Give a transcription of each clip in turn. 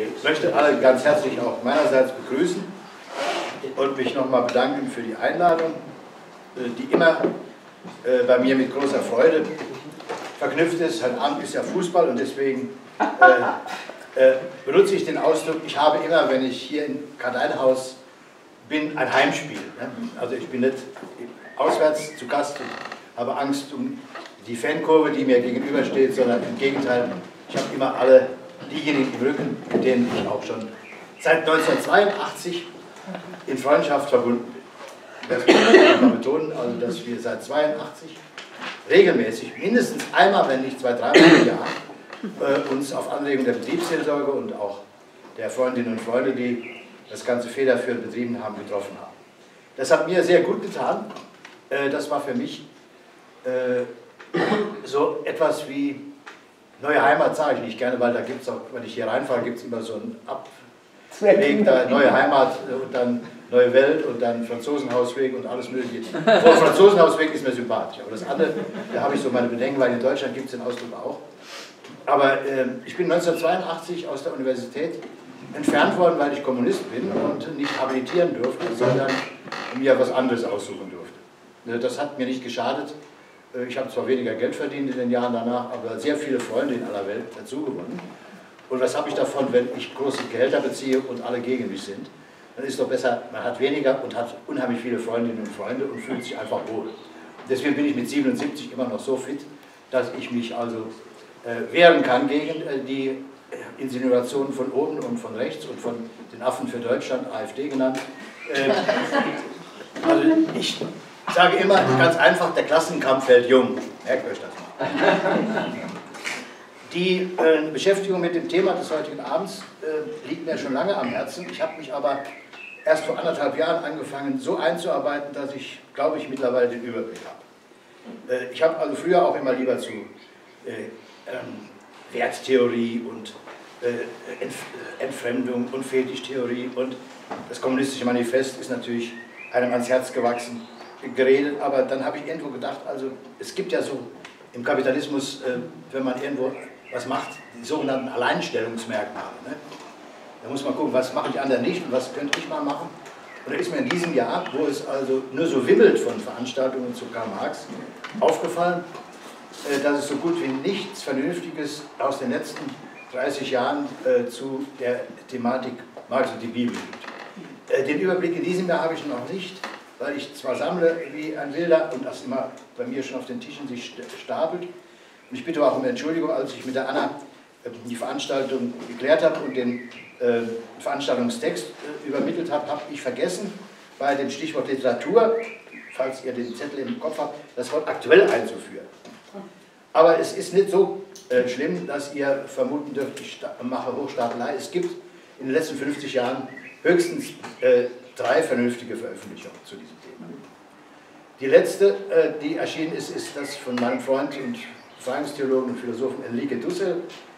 Ich möchte alle ganz herzlich auch meinerseits begrüßen und mich nochmal bedanken für die Einladung, die immer bei mir mit großer Freude verknüpft ist. Heute Abend ist ja Fußball und deswegen benutze ich den Ausdruck, ich habe immer, wenn ich hier im Kardeinhaus bin, ein Heimspiel. Also ich bin nicht auswärts zu Gast und habe Angst um die Fankurve, die mir gegenübersteht, sondern im Gegenteil, ich habe immer alle diejenigen im Rücken, mit denen ich auch schon seit 1982 in Freundschaft verbunden bin. Das muss ich mal betonen, also dass wir seit 1982 regelmäßig, mindestens einmal, wenn nicht zwei, dreimal im Jahr, uns auf Anregung der Betriebsseelsorge und auch der Freundinnen und Freunde, die das Ganze federführend betrieben haben, getroffen haben. Das hat mir sehr gut getan. Das war für mich so etwas wie neue Heimat, sage ich nicht gerne, weil da gibt es auch, wenn ich hier reinfahre, gibt es immer so einen Abweg, da neue Heimat und dann neue Welt und dann Franzosenhausweg und alles mögliche. Der Franzosenhausweg ist mir sympathisch, aber das andere, da habe ich so meine Bedenken, weil in Deutschland gibt es den Ausdruck auch. Aber ich bin 1982 aus der Universität entfernt worden, weil ich Kommunist bin und nicht habilitieren durfte, sondern mir was anderes aussuchen durfte. Das hat mir nicht geschadet. Ich habe zwar weniger Geld verdient in den Jahren danach, aber sehr viele Freunde in aller Welt dazu gewonnen. Und was habe ich davon, wenn ich große Gehälter beziehe und alle gegen mich sind? Dann ist es doch besser, man hat weniger und hat unheimlich viele Freundinnen und Freunde und fühlt sich einfach wohl. Deswegen bin ich mit 77 immer noch so fit, dass ich mich also wehren kann gegen die Insinuationen von oben und von rechts und von den Affen für Deutschland, AfD genannt. Also ich sage immer ganz einfach, der Klassenkampf fällt jung. Merkt euch das mal. Die Beschäftigung mit dem Thema des heutigen Abends liegt mir schon lange am Herzen. Ich habe mich aber erst vor 1,5 Jahren angefangen, so einzuarbeiten, dass ich, glaube ich, mittlerweile den Überblick habe. Ich habe also früher auch immer lieber zu Werttheorie und Entfremdung und Fetischtheorie und das kommunistische Manifest ist natürlich einem ans Herz gewachsen, geredet, aber dann habe ich irgendwo gedacht, also es gibt ja so im Kapitalismus, wenn man irgendwo was macht, die sogenannten Alleinstellungsmerkmale. Ne? Da muss man gucken, was machen die anderen nicht und was könnte ich mal machen. Und da ist mir in diesem Jahr, wo es also nur so wimmelt von Veranstaltungen zu Karl Marx, aufgefallen, dass es so gut wie nichts Vernünftiges aus den letzten 30 Jahren zu der Thematik Marx und die Bibel gibt. Den Überblick in diesem Jahr habe ich noch nicht, weil ich zwar sammle wie ein Wilder und das immer bei mir schon auf den Tischen sich stapelt. Und ich bitte auch um Entschuldigung, als ich mit der Anna die Veranstaltung geklärt habe und den Veranstaltungstext übermittelt habe, habe ich vergessen, bei dem Stichwort Literatur, falls ihr den Zettel im Kopf habt, das Wort aktuell einzuführen. Aber es ist nicht so schlimm, dass ihr vermuten dürft, ich mache Hochstapelei. Es gibt in den letzten 50 Jahren höchstens 3 vernünftige Veröffentlichungen zu diesem Thema. Die letzte, die erschienen ist, ist das von meinem Freund und Befreiungstheologen und Philosophen Enrique Dussel,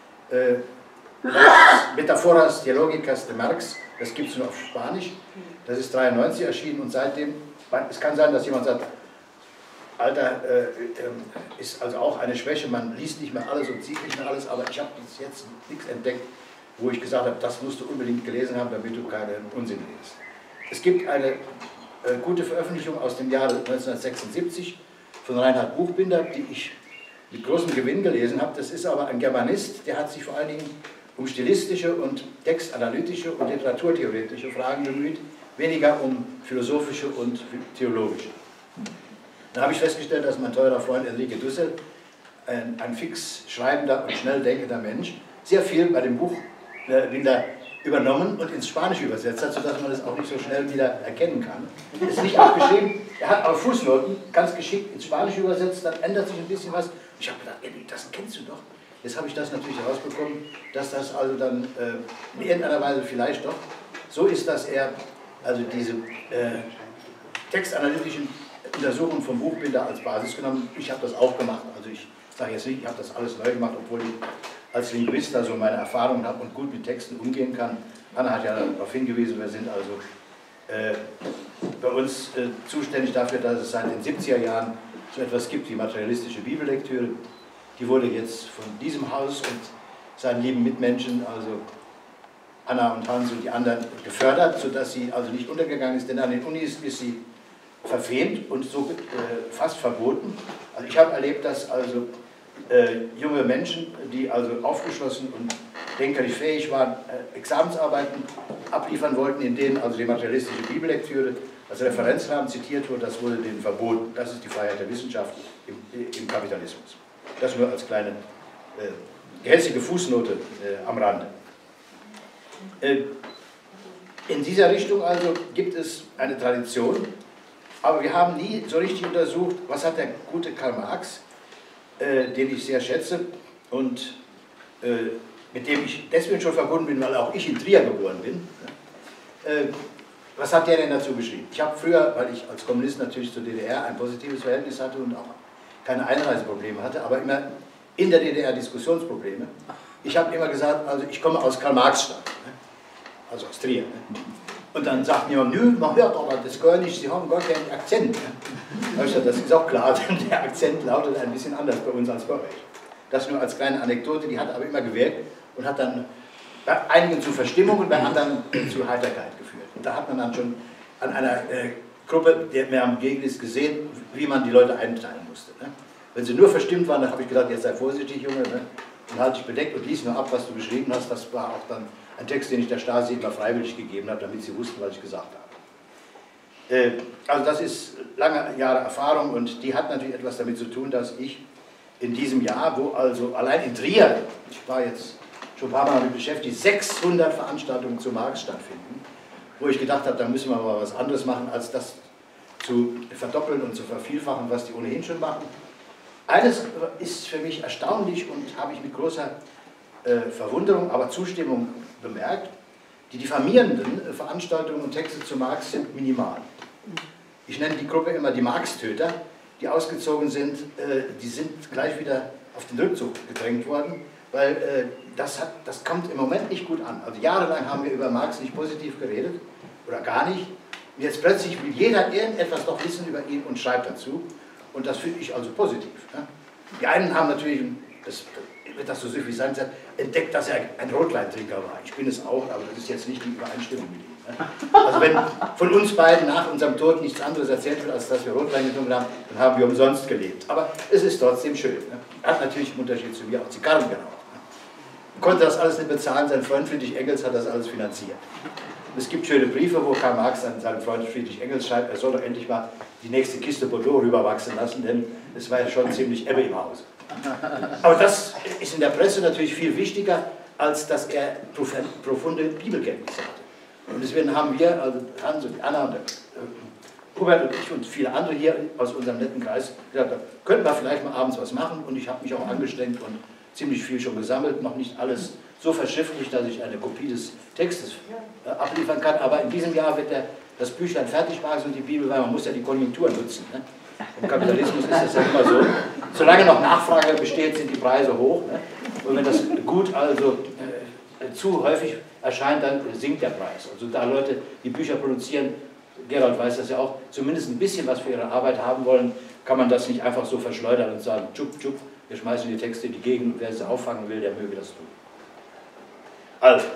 Metaphoras Theológicas de Marx, das gibt es nur auf Spanisch, das ist 1993 erschienen und seitdem, es kann sein, dass jemand sagt, Alter, ist also auch eine Schwäche, man liest nicht mehr alles und sieht nicht mehr alles, aber ich habe bis jetzt nichts entdeckt, wo ich gesagt habe, das musst du unbedingt gelesen haben, damit du keinen Unsinn liest. Es gibt eine gute Veröffentlichung aus dem Jahre 1976 von Reinhard Buchbinder, die ich mit großem Gewinn gelesen habe. Das ist aber ein Germanist, der hat sich vor allen Dingen um stilistische und textanalytische und literaturtheoretische Fragen bemüht, weniger um philosophische und theologische. Dann habe ich festgestellt, dass mein teurer Freund Enrique Dussel, ein fix schreibender und schnell denkender Mensch, sehr viel bei dem Buch Binder übernommen und ins Spanische übersetzt hat, sodass man das auch nicht so schnell wieder erkennen kann. Ist nicht abgeschrieben, er hat aber Fußnoten ganz geschickt ins Spanische übersetzt, dann ändert sich ein bisschen was. Ich habe gedacht, das kennst du doch. Jetzt habe ich das natürlich herausbekommen, dass das also dann in irgendeiner Weise vielleicht doch so ist, dass er also diese textanalytischen Untersuchungen vom Buchbinder als Basis genommen. Ich habe das auch gemacht, also ich sage jetzt nicht, ich habe das alles neu gemacht, obwohl ich als Linguist da so meine Erfahrungen habe und gut mit Texten umgehen kann. Anna hat ja darauf hingewiesen, wir sind also bei uns zuständig dafür, dass es seit den 70er Jahren so etwas gibt wie materialistische Bibellektüre. Die wurde jetzt von diesem Haus und seinen lieben Mitmenschen also Anna und Hans und die anderen gefördert, sodass sie also nicht untergegangen ist, denn an den Unis ist sie verfemt und so fast verboten. Also ich habe erlebt, dass also junge Menschen, die also aufgeschlossen und denkerisch fähig waren, Examensarbeiten abliefern wollten, in denen also die materialistische Bibellektüre als Referenzrahmen zitiert wurde, das wurde denen verboten. Das ist die Freiheit der Wissenschaft im Kapitalismus. Das nur als kleine gehässige Fußnote am Rande. In dieser Richtung also gibt es eine Tradition, aber wir haben nie so richtig untersucht, was hat der gute Karl Marx, den ich sehr schätze und mit dem ich deswegen schon verbunden bin, weil auch ich in Trier geboren bin. Was hat der denn dazu geschrieben? Ich habe früher, weil ich als Kommunist natürlich zur DDR ein positives Verhältnis hatte und auch keine Einreiseprobleme hatte, aber immer in der DDR Diskussionsprobleme. Ich habe immer gesagt, also ich komme aus Karl-Marx-Stadt, also aus Trier. Und dann sagt jemand, nö, man hört aber das gar nicht, Sie haben gar keinen Akzent. Das ist auch klar, denn der Akzent lautet ein bisschen anders bei uns als bei euch. Das nur als kleine Anekdote, die hat aber immer gewirkt und hat dann bei einigen zu Verstimmung und bei anderen zu Heiterkeit geführt. Und da hat man dann schon an einer Gruppe, der mir am Gegend ist, gesehen, wie man die Leute einteilen musste. Wenn sie nur verstimmt waren, dann habe ich gesagt, jetzt sei vorsichtig, Junge, und halte dich bedeckt und lies nur ab, was du geschrieben hast. Das war auch dann ein Text, den ich der Stasi immer freiwillig gegeben habe, damit sie wussten, was ich gesagt habe. Also das ist lange Jahre Erfahrung und die hat natürlich etwas damit zu tun, dass ich in diesem Jahr, wo also allein in Trier, ich war jetzt schon ein paar Mal damit beschäftigt, 600 Veranstaltungen zu Marx stattfinden, wo ich gedacht habe, da müssen wir mal was anderes machen, als das zu verdoppeln und zu vervielfachen, was die ohnehin schon machen. Eines ist für mich erstaunlich und habe ich mit großer Verwunderung, aber Zustimmung bemerkt, die diffamierenden Veranstaltungen und Texte zu Marx sind minimal. Ich nenne die Gruppe immer die Marx-Töter, die ausgezogen sind, die sind gleich wieder auf den Rückzug gedrängt worden, weil das kommt im Moment nicht gut an. Also jahrelang haben wir über Marx nicht positiv geredet oder gar nicht. Und jetzt plötzlich will jeder irgendetwas doch wissen über ihn und schreibt dazu. Und das finde ich also positiv. Ne? Die einen haben natürlich, das wird das so süffig sein, entdeckt, dass er ein Rotweintrinker war. Ich bin es auch, aber das ist jetzt nicht die Übereinstimmung mit ihm. Ne? Also wenn von uns beiden nach unserem Tod nichts anderes erzählt wird, als dass wir Rotwein getrunken haben, dann haben wir umsonst gelebt. Aber es ist trotzdem schön. Ne? Er hat natürlich im Unterschied zu mir auch Zigarren geraucht. Ne? Konnte das alles nicht bezahlen, sein Freund Friedrich Engels hat das alles finanziert. Und es gibt schöne Briefe, wo Karl Marx an seinen Freund Friedrich Engels schreibt, er soll doch endlich mal die nächste Kiste Bordeaux rüberwachsen lassen, denn es war ja schon ziemlich Ebbe im Hause. Aber das ist in der Presse natürlich viel wichtiger, als dass er profunde Bibelkenntnisse hatte. Und deswegen haben wir, also Hans und Anna und Hubert und ich und viele andere hier aus unserem netten Kreis gesagt, da könnten wir vielleicht mal abends was machen und ich habe mich auch angestrengt und ziemlich viel schon gesammelt, noch nicht alles so verschriftlicht, dass ich eine Kopie des Textes abliefern kann, aber in diesem Jahr wird das Büchlein fertig machen und die Bibel, weil man muss ja die Konjunktur nutzen. Ne? Im Kapitalismus ist das ja immer so. Solange noch Nachfrage besteht, sind die Preise hoch. Ne? Und wenn das Gut also zu häufig erscheint, dann sinkt der Preis. Also da Leute, die Bücher produzieren, Gerald weiß das ja auch, zumindest ein bisschen was für ihre Arbeit haben wollen, kann man das nicht einfach so verschleudern und sagen, tschupp, tschupp, wir schmeißen die Texte in die Gegend und wer sie auffangen will, der möge das tun. Also,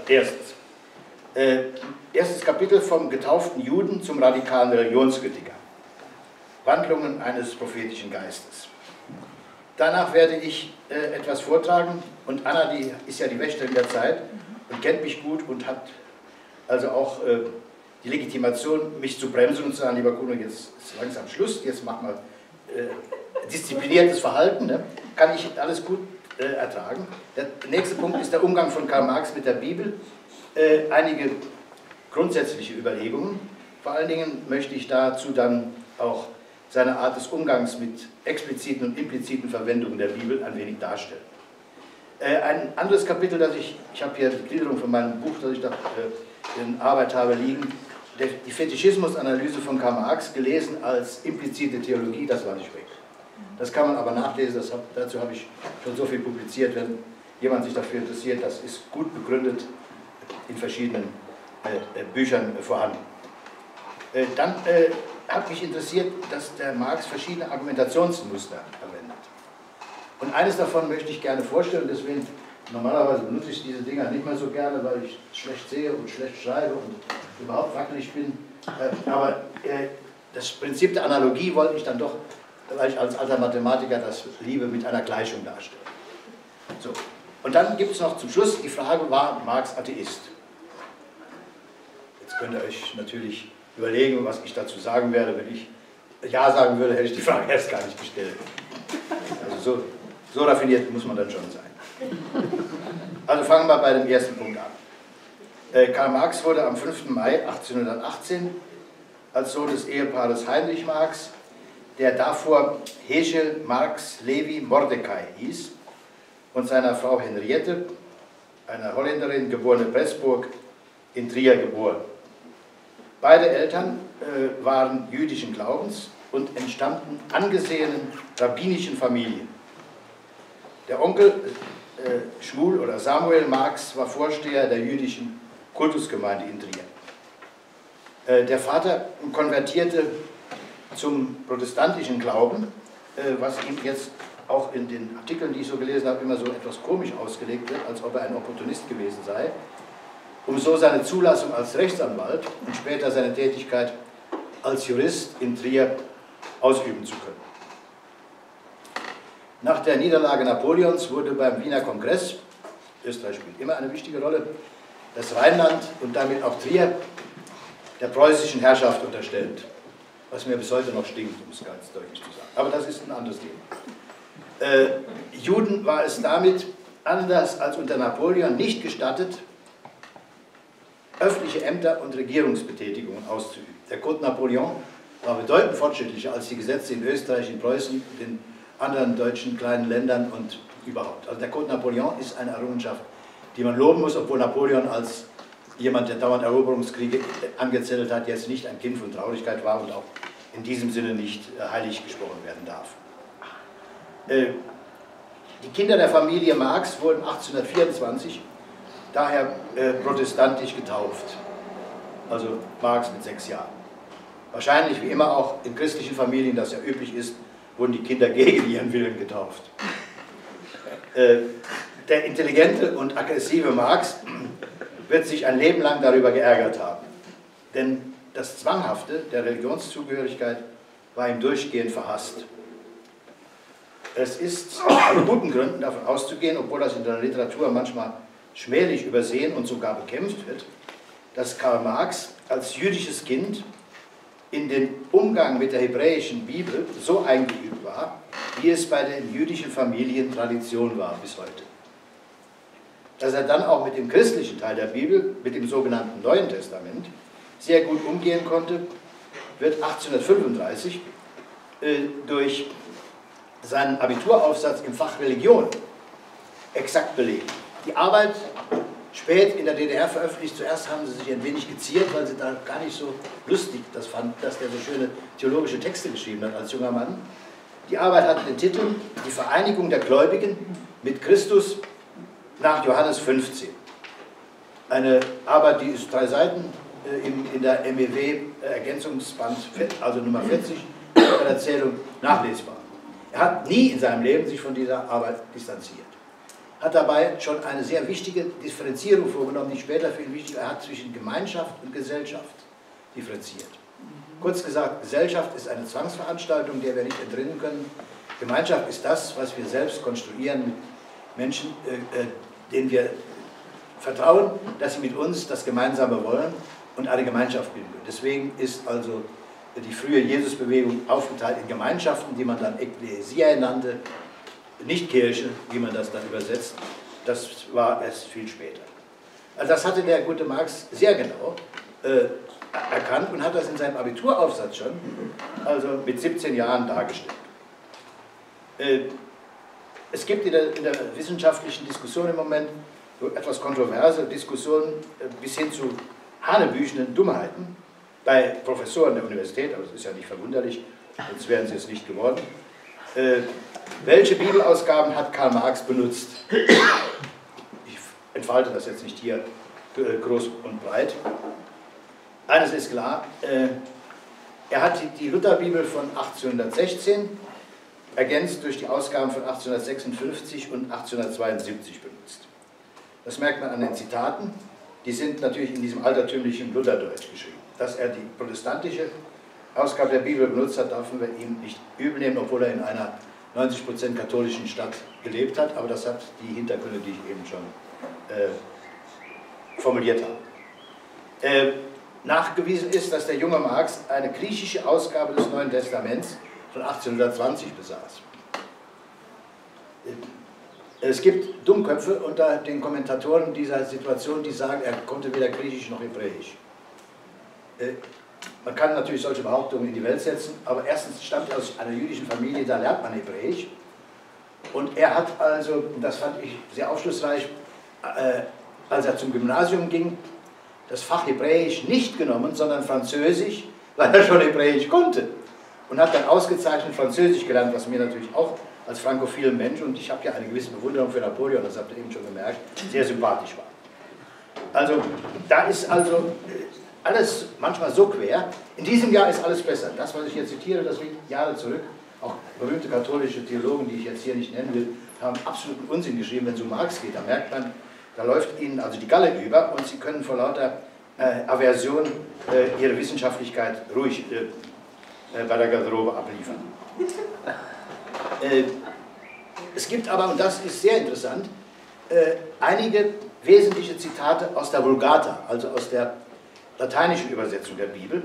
erstes Kapitel vom getauften Juden zum radikalen Religionskritiker. Wandlungen eines prophetischen Geistes. Danach werde ich etwas vortragen und Anna, die ist ja die Wächterin der Zeit und kennt mich gut und hat also auch die Legitimation, mich zu bremsen und zu sagen, lieber Kuno, jetzt ist langsam Schluss, jetzt mach mal diszipliniertes Verhalten, ne? Kann ich alles gut ertragen. Der nächste Punkt ist der Umgang von Karl Marx mit der Bibel. Einige grundsätzliche Überlegungen. Vor allen Dingen möchte ich dazu dann auch seine Art des Umgangs mit expliziten und impliziten Verwendungen der Bibel ein wenig darstellen. Ein anderes Kapitel, das ich habe hier die Gliederung von meinem Buch, das ich da in Arbeit habe liegen, die Fetischismusanalyse von Karl Marx, gelesen als implizite Theologie, das war nicht weg. Das kann man aber nachlesen, dazu habe ich schon so viel publiziert, wenn jemand sich dafür interessiert, das ist gut begründet in verschiedenen Büchern vorhanden. Dann hat mich interessiert, dass der Marx verschiedene Argumentationsmuster verwendet. Und eines davon möchte ich gerne vorstellen, deswegen Normalerweise benutze ich diese Dinger nicht mehr so gerne, weil ich schlecht sehe und schlecht schreibe und überhaupt wackelig bin. Aber das Prinzip der Analogie wollte ich dann doch, weil ich als alter Mathematiker das liebe, mit einer Gleichung darstellen. So. Und dann gibt es noch zum Schluss die Frage, war Marx Atheist? Jetzt könnt ihr euch natürlich überlegen, was ich dazu sagen werde. Wenn ich Ja sagen würde, hätte ich die Frage erst gar nicht gestellt. Also so raffiniert muss man dann schon sein. Also fangen wir bei dem ersten Punkt an. Karl Marx wurde am 5. Mai 1818 als Sohn des Ehepaares Heinrich Marx, der davor Heschel Marx Levi Mordecai hieß, und seiner Frau Henriette, einer Holländerin, geborene Pressburg, in Trier geboren. Beide Eltern waren jüdischen Glaubens und entstammten angesehenen rabbinischen Familien. Der Onkel Schmuel oder Samuel Marx war Vorsteher der jüdischen Kultusgemeinde in Trier. Der Vater konvertierte zum protestantischen Glauben, was ihm jetzt auch in den Artikeln, die ich so gelesen habe, immer so etwas komisch ausgelegt wird, als ob er ein Opportunist gewesen sei, um so seine Zulassung als Rechtsanwalt und später seine Tätigkeit als Jurist in Trier ausüben zu können. Nach der Niederlage Napoleons wurde beim Wiener Kongress, Österreich spielt immer eine wichtige Rolle, das Rheinland und damit auch Trier der preußischen Herrschaft unterstellt, was mir bis heute noch stinkt, um es ganz deutlich zu sagen. Aber das ist ein anderes Thema. Juden war es damit, anders als unter Napoleon, nicht gestattet, öffentliche Ämter und Regierungsbetätigungen auszuüben. Der Code Napoleon war bedeutend fortschrittlicher als die Gesetze in Österreich, in Preußen, den anderen deutschen kleinen Ländern und überhaupt. Also der Code Napoleon ist eine Errungenschaft, die man loben muss, obwohl Napoleon als jemand, der dauernd Eroberungskriege angezettelt hat, jetzt nicht ein Kind von Traurigkeit war und auch in diesem Sinne nicht heilig gesprochen werden darf. Die Kinder der Familie Marx wurden 1824 daher protestantisch getauft, also Marx mit 6 Jahren. Wahrscheinlich, wie immer auch in christlichen Familien, das ja üblich ist, wurden die Kinder gegen ihren Willen getauft. Der intelligente und aggressive Marx wird sich ein Leben lang darüber geärgert haben, denn das Zwanghafte der Religionszugehörigkeit war ihm durchgehend verhasst. Es ist aus guten Gründen davon auszugehen, obwohl das in der Literatur manchmal schmählich übersehen und sogar bekämpft wird, dass Karl Marx als jüdisches Kind in den Umgang mit der hebräischen Bibel so eingeübt war, wie es bei den jüdischen Familien Tradition war bis heute. Dass er dann auch mit dem christlichen Teil der Bibel, mit dem sogenannten Neuen Testament, sehr gut umgehen konnte, wird 1835 durch seinen Abituraufsatz im Fach Religion exakt belegt. Die Arbeit, spät in der DDR veröffentlicht, zuerst haben sie sich ein wenig geziert, weil sie da gar nicht so lustig das fanden, dass der so schöne theologische Texte geschrieben hat als junger Mann. Die Arbeit hat den Titel Die Vereinigung der Gläubigen mit Christus nach Johannes 15. Eine Arbeit, die ist 3 Seiten in der MEW-Ergänzungsband, also Nummer 40, der Erzählung nachlesbar. Er hat nie in seinem Leben sich von dieser Arbeit distanziert. Hat dabei schon eine sehr wichtige Differenzierung vorgenommen, die später für ihn wichtig war. Er hat zwischen Gemeinschaft und Gesellschaft differenziert. Kurz gesagt, Gesellschaft ist eine Zwangsveranstaltung, der wir nicht entrinnen können. Gemeinschaft ist das, was wir selbst konstruieren mit Menschen, denen wir vertrauen, dass sie mit uns das Gemeinsame wollen und eine Gemeinschaft bilden können. Deswegen ist also die frühe Jesusbewegung aufgeteilt in Gemeinschaften, die man dann Ekklesia nannte, nicht Kirche, wie man das dann übersetzt. Das war erst viel später. Also das hatte der gute Marx sehr genau erkannt und hat das in seinem Abituraufsatz schon, also mit 17 Jahren dargestellt. Es gibt in der wissenschaftlichen Diskussion im Moment so etwas kontroverse Diskussionen bis hin zu hanebüchenden Dummheiten bei Professoren der Universität, aber das ist ja nicht verwunderlich, sonst wären sie es nicht geworden. Welche Bibelausgaben hat Karl Marx benutzt? Ich entfalte das jetzt nicht hier groß und breit. Eines ist klar, er hat die Lutherbibel von 1816 ergänzt durch die Ausgaben von 1856 und 1872 benutzt. Das merkt man an den Zitaten. Die sind natürlich in diesem altertümlichen Lutherdeutsch geschrieben. Dass er die protestantische Ausgabe der Bibel benutzt hat, dürfen wir ihm nicht übel nehmen, obwohl er in einer 90% katholischen Stadt gelebt hat. Aber das hat die Hintergründe, die ich eben schon formuliert habe. Nachgewiesen ist, dass der junge Marx eine griechische Ausgabe des Neuen Testaments von 1820 besaß. Es gibt Dummköpfe unter den Kommentatoren dieser Situation, die sagen, er konnte weder Griechisch noch Hebräisch. Man kann natürlich solche Behauptungen in die Welt setzen, aber erstens stammt er aus einer jüdischen Familie, da lernt man Hebräisch. Und er hat also, und das fand ich sehr aufschlussreich, als er zum Gymnasium ging, das Fach Hebräisch nicht genommen, sondern Französisch, weil er schon Hebräisch konnte. Und hat dann ausgezeichnet Französisch gelernt, was mir natürlich auch als frankophilen Mensch, und ich habe ja eine gewisse Bewunderung für Napoleon, das habt ihr eben schon gemerkt, sehr sympathisch war. Also da ist also alles manchmal so quer. In diesem Jahr ist alles besser. Das, was ich hier zitiere, das liegt Jahre zurück. Auch berühmte katholische Theologen, die ich jetzt hier nicht nennen will, haben absoluten Unsinn geschrieben, wenn es um Marx geht. Da merkt man, da läuft ihnen also die Galle über und sie können vor lauter Aversion ihre Wissenschaftlichkeit ruhig bei der Garderobe abliefern. Es gibt aber, und das ist sehr interessant, einige wesentliche Zitate aus der Vulgata, also aus der lateinischen Übersetzung der Bibel.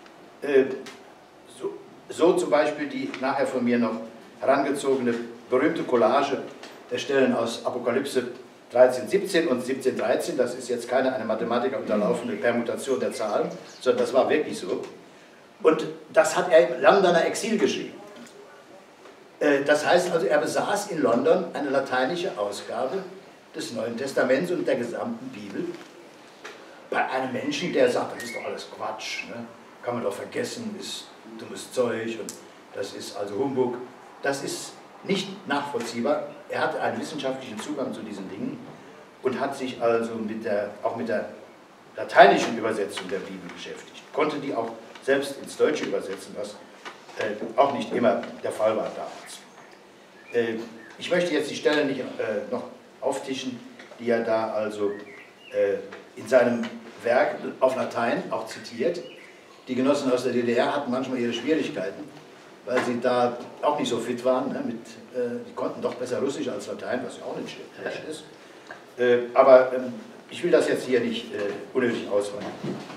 So zum Beispiel die nachher von mir noch herangezogene berühmte Collage der Stellen aus Apokalypse 13,17 und 17,13. Das ist jetzt keine einem Mathematiker unterlaufene Permutation der Zahlen, sondern das war wirklich so. Und das hat er im Londoner Exil geschrieben. Das heißt also, er besaß in London eine lateinische Ausgabe des Neuen Testaments und der gesamten Bibel. Bei einem Menschen, der sagt, das ist doch alles Quatsch, ne? Kann man doch vergessen, ist dummes Zeug und das ist also Humbug. Das ist nicht nachvollziehbar. Er hatte einen wissenschaftlichen Zugang zu diesen Dingen und hat sich also auch mit der lateinischen Übersetzung der Bibel beschäftigt. Konnte die auch selbst ins Deutsche übersetzen, was auch nicht immer der Fall war damals. Ich möchte jetzt die Stelle nicht noch auftischen, die er da also in seinem Werk auf Latein auch zitiert. Die Genossen aus der DDR hatten manchmal ihre Schwierigkeiten, weil sie da auch nicht so fit waren. Ne, die konnten doch besser Russisch als Latein, was ja auch nicht schlecht ist. Aber ich will das jetzt hier nicht unnötig ausweiten.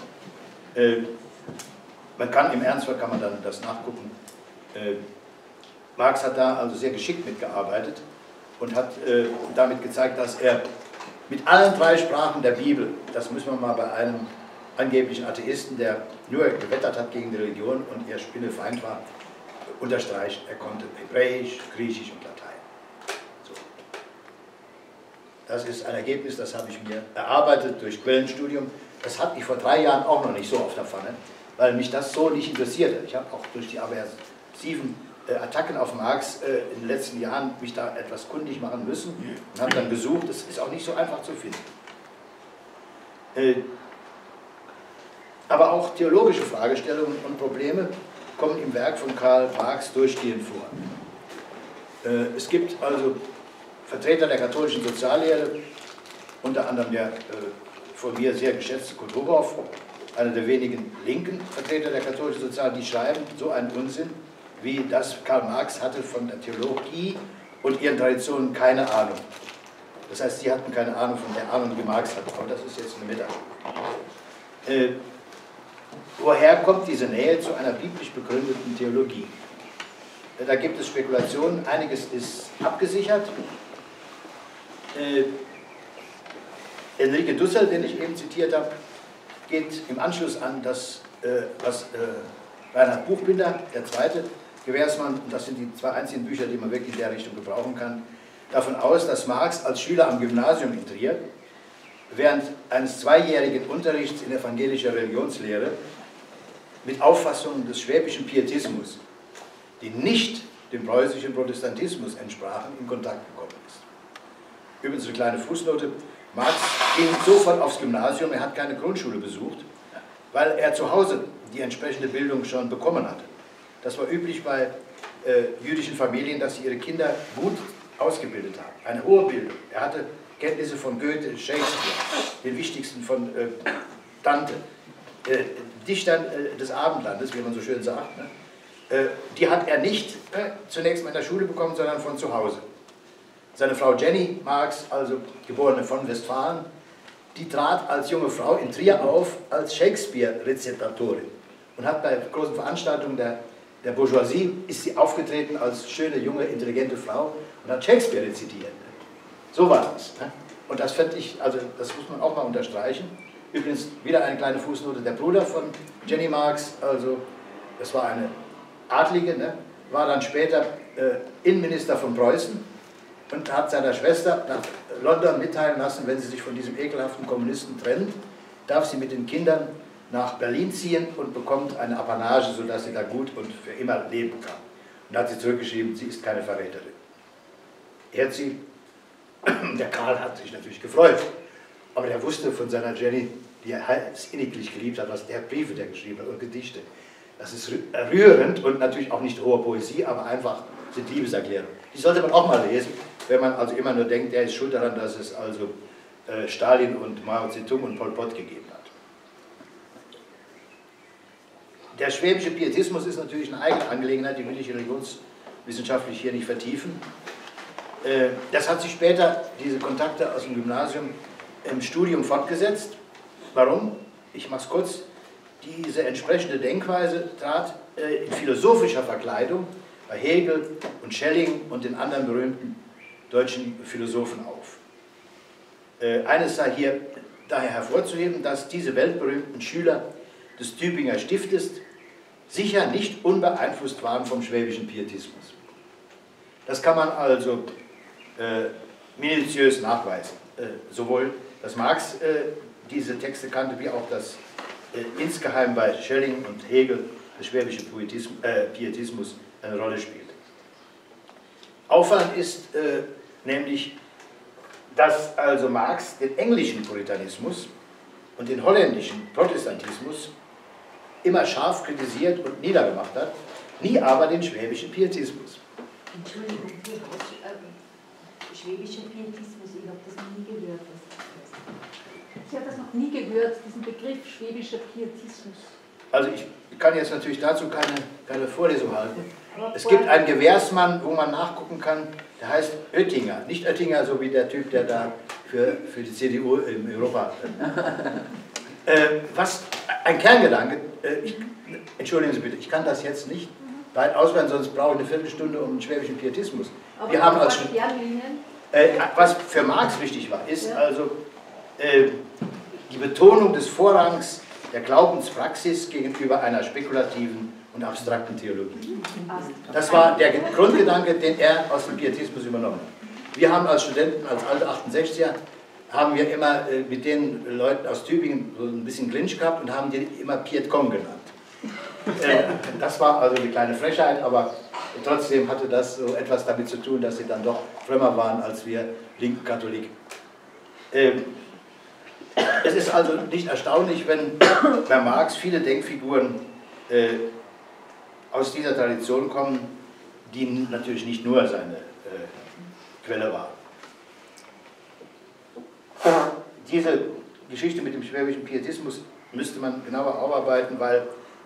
Man kann im Ernstfall kann man dann das nachgucken. Marx hat da also sehr geschickt mitgearbeitet und hat damit gezeigt, dass er mit allen drei Sprachen der Bibel, das müssen wir mal bei einem angeblichen Atheisten, der nur gewettert hat gegen die Religion und ihr Spinnefeind war, unterstreicht, er konnte Hebräisch, Griechisch und Latein. So. Das ist ein Ergebnis, das habe ich mir erarbeitet durch Quellenstudium. Das hatte ich vor 3 Jahren auch noch nicht so auf der Pfanne, weil mich das so nicht interessierte. Ich habe auch durch die aversiven Attacken auf Marx in den letzten Jahren mich da etwas kundig machen müssen und habe dann gesucht, es ist auch nicht so einfach zu finden. Aber auch theologische Fragestellungen und Probleme kommen im Werk von Karl Marx durchgehend vor. Es gibt also Vertreter der katholischen Soziallehre, unter anderem der von mir sehr geschätzte Kurt Hochhoff, einer der wenigen linken Vertreter der katholischen Soziallehre, die schreiben so einen Unsinn, wie das Karl Marx hatte von der Theologie und ihren Traditionen keine Ahnung. Das heißt, sie hatten keine Ahnung von der Ahnung, die Marx hatte, aber das ist jetzt eine Metapher. Woher kommt diese Nähe zu einer biblisch begründeten Theologie? Da gibt es Spekulationen, einiges ist abgesichert. Enrique Dussel, den ich eben zitiert habe, geht im Anschluss an das, was Reinhard Buchbinder, der zweite Gewährsmann, und das sind die 2 einzigen Bücher, die man wirklich in der Richtung gebrauchen kann, davon aus, dass Marx als Schüler am Gymnasium in Trier während eines 2-jährigen Unterrichts in evangelischer Religionslehre mit Auffassungen des schwäbischen Pietismus, die nicht dem preußischen Protestantismus entsprachen, in Kontakt gekommen ist. Übrigens eine kleine Fußnote: Marx ging sofort aufs Gymnasium, er hat keine Grundschule besucht, weil er zu Hause die entsprechende Bildung schon bekommen hatte. Das war üblich bei jüdischen Familien, dass sie ihre Kinder gut ausgebildet haben, eine hohe Bildung. Er hatte Kenntnisse von Goethe, Shakespeare, den wichtigsten von Dante, Dichtern des Abendlandes, wie man so schön sagt, ne? Die hat er nicht zunächst mal in der Schule bekommen, sondern von zu Hause. Seine Frau Jenny Marx, also geborene von Westfalen, die trat als junge Frau in Trier auf als Shakespeare-Rezitatorin und hat bei großen Veranstaltungen der Bourgeoisie ist sie aufgetreten als schöne, junge, intelligente Frau und hat Shakespeare rezitiert. So war das. Ne? Und das fände ich, also das muss man auch mal unterstreichen. Übrigens wieder eine kleine Fußnote, der Bruder von Jenny Marx, also das war eine Adlige, ne? War dann später Innenminister von Preußen und hat seiner Schwester nach London mitteilen lassen, wenn sie sich von diesem ekelhaften Kommunisten trennt, darf sie mit den Kindern nach Berlin ziehen und bekommt eine Apanage, sodass sie da gut und für immer leben kann. Und da hat sie zurückgeschrieben, sie ist keine Verräterin. Der Karl hat sich natürlich gefreut, aber der wusste von seiner Jenny, die er inniglich geliebt hat, was der Briefe der geschrieben hat und Gedichte. Das ist rührend und natürlich auch nicht hohe Poesie, aber einfach sind Liebeserklärungen. Die sollte man auch mal lesen, wenn man also immer nur denkt, der ist schuld daran, dass es also Stalin und Mao Zedong und Pol Pot gegeben hat. Der schwäbische Pietismus ist natürlich eine eigene Angelegenheit, die will ich religionswissenschaftlich hier nicht vertiefen. Das hat sich später, diese Kontakte aus dem Gymnasium, im Studium fortgesetzt. Warum? Ich mache es kurz. Diese entsprechende Denkweise trat in philosophischer Verkleidung bei Hegel und Schelling und den anderen berühmten deutschen Philosophen auf. Eines sei hier daher hervorzuheben, dass diese weltberühmten Schüler des Tübinger Stiftes sicher nicht unbeeinflusst waren vom schwäbischen Pietismus. Das kann man also minutiös nachweisen. Sowohl, dass Marx diese Texte kannte, wie auch, dass insgeheim bei Schelling und Hegel der schwäbische Pietismus eine Rolle spielt. Auffallend ist nämlich, dass also Marx den englischen Puritanismus und den holländischen Protestantismus immer scharf kritisiert und niedergemacht hat, nie aber den schwäbischen Pietismus. Entschuldigung, schwäbischer Pietismus, ich habe das noch nie gehört. Ich habe das noch nie gehört, diesen Begriff schwäbischer Pietismus. Also ich kann jetzt natürlich dazu keine Vorlesung halten. Es gibt einen Gewährsmann, wo man nachgucken kann, der heißt Oettinger. Nicht Oettinger, so wie der Typ, der da für die CDU im Europa... was ein Kerngedanke, entschuldigen Sie bitte, ich kann das jetzt nicht weit ausweiten, sonst brauche ich eine Viertelstunde um den schwäbischen Pietismus. Aber wir haben als was für Marx wichtig war, ist also die Betonung des Vorrangs der Glaubenspraxis gegenüber einer spekulativen und abstrakten Theologie. Das war der Grundgedanke, den er aus dem Pietismus übernommen hat. Wir haben als Studenten, als alte 68er, haben wir immer mit den Leuten aus Tübingen so ein bisschen Clinch gehabt und haben die immer Piet Kong genannt. Das war also eine kleine Frechheit, aber trotzdem hatte das so etwas damit zu tun, dass sie dann doch frömmer waren als wir linken Katholiken. Es ist also nicht erstaunlich, wenn bei Marx viele Denkfiguren aus dieser Tradition kommen, die natürlich nicht nur seine Quelle waren. Diese Geschichte mit dem schwäbischen Pietismus müsste man genauer aufarbeiten, weil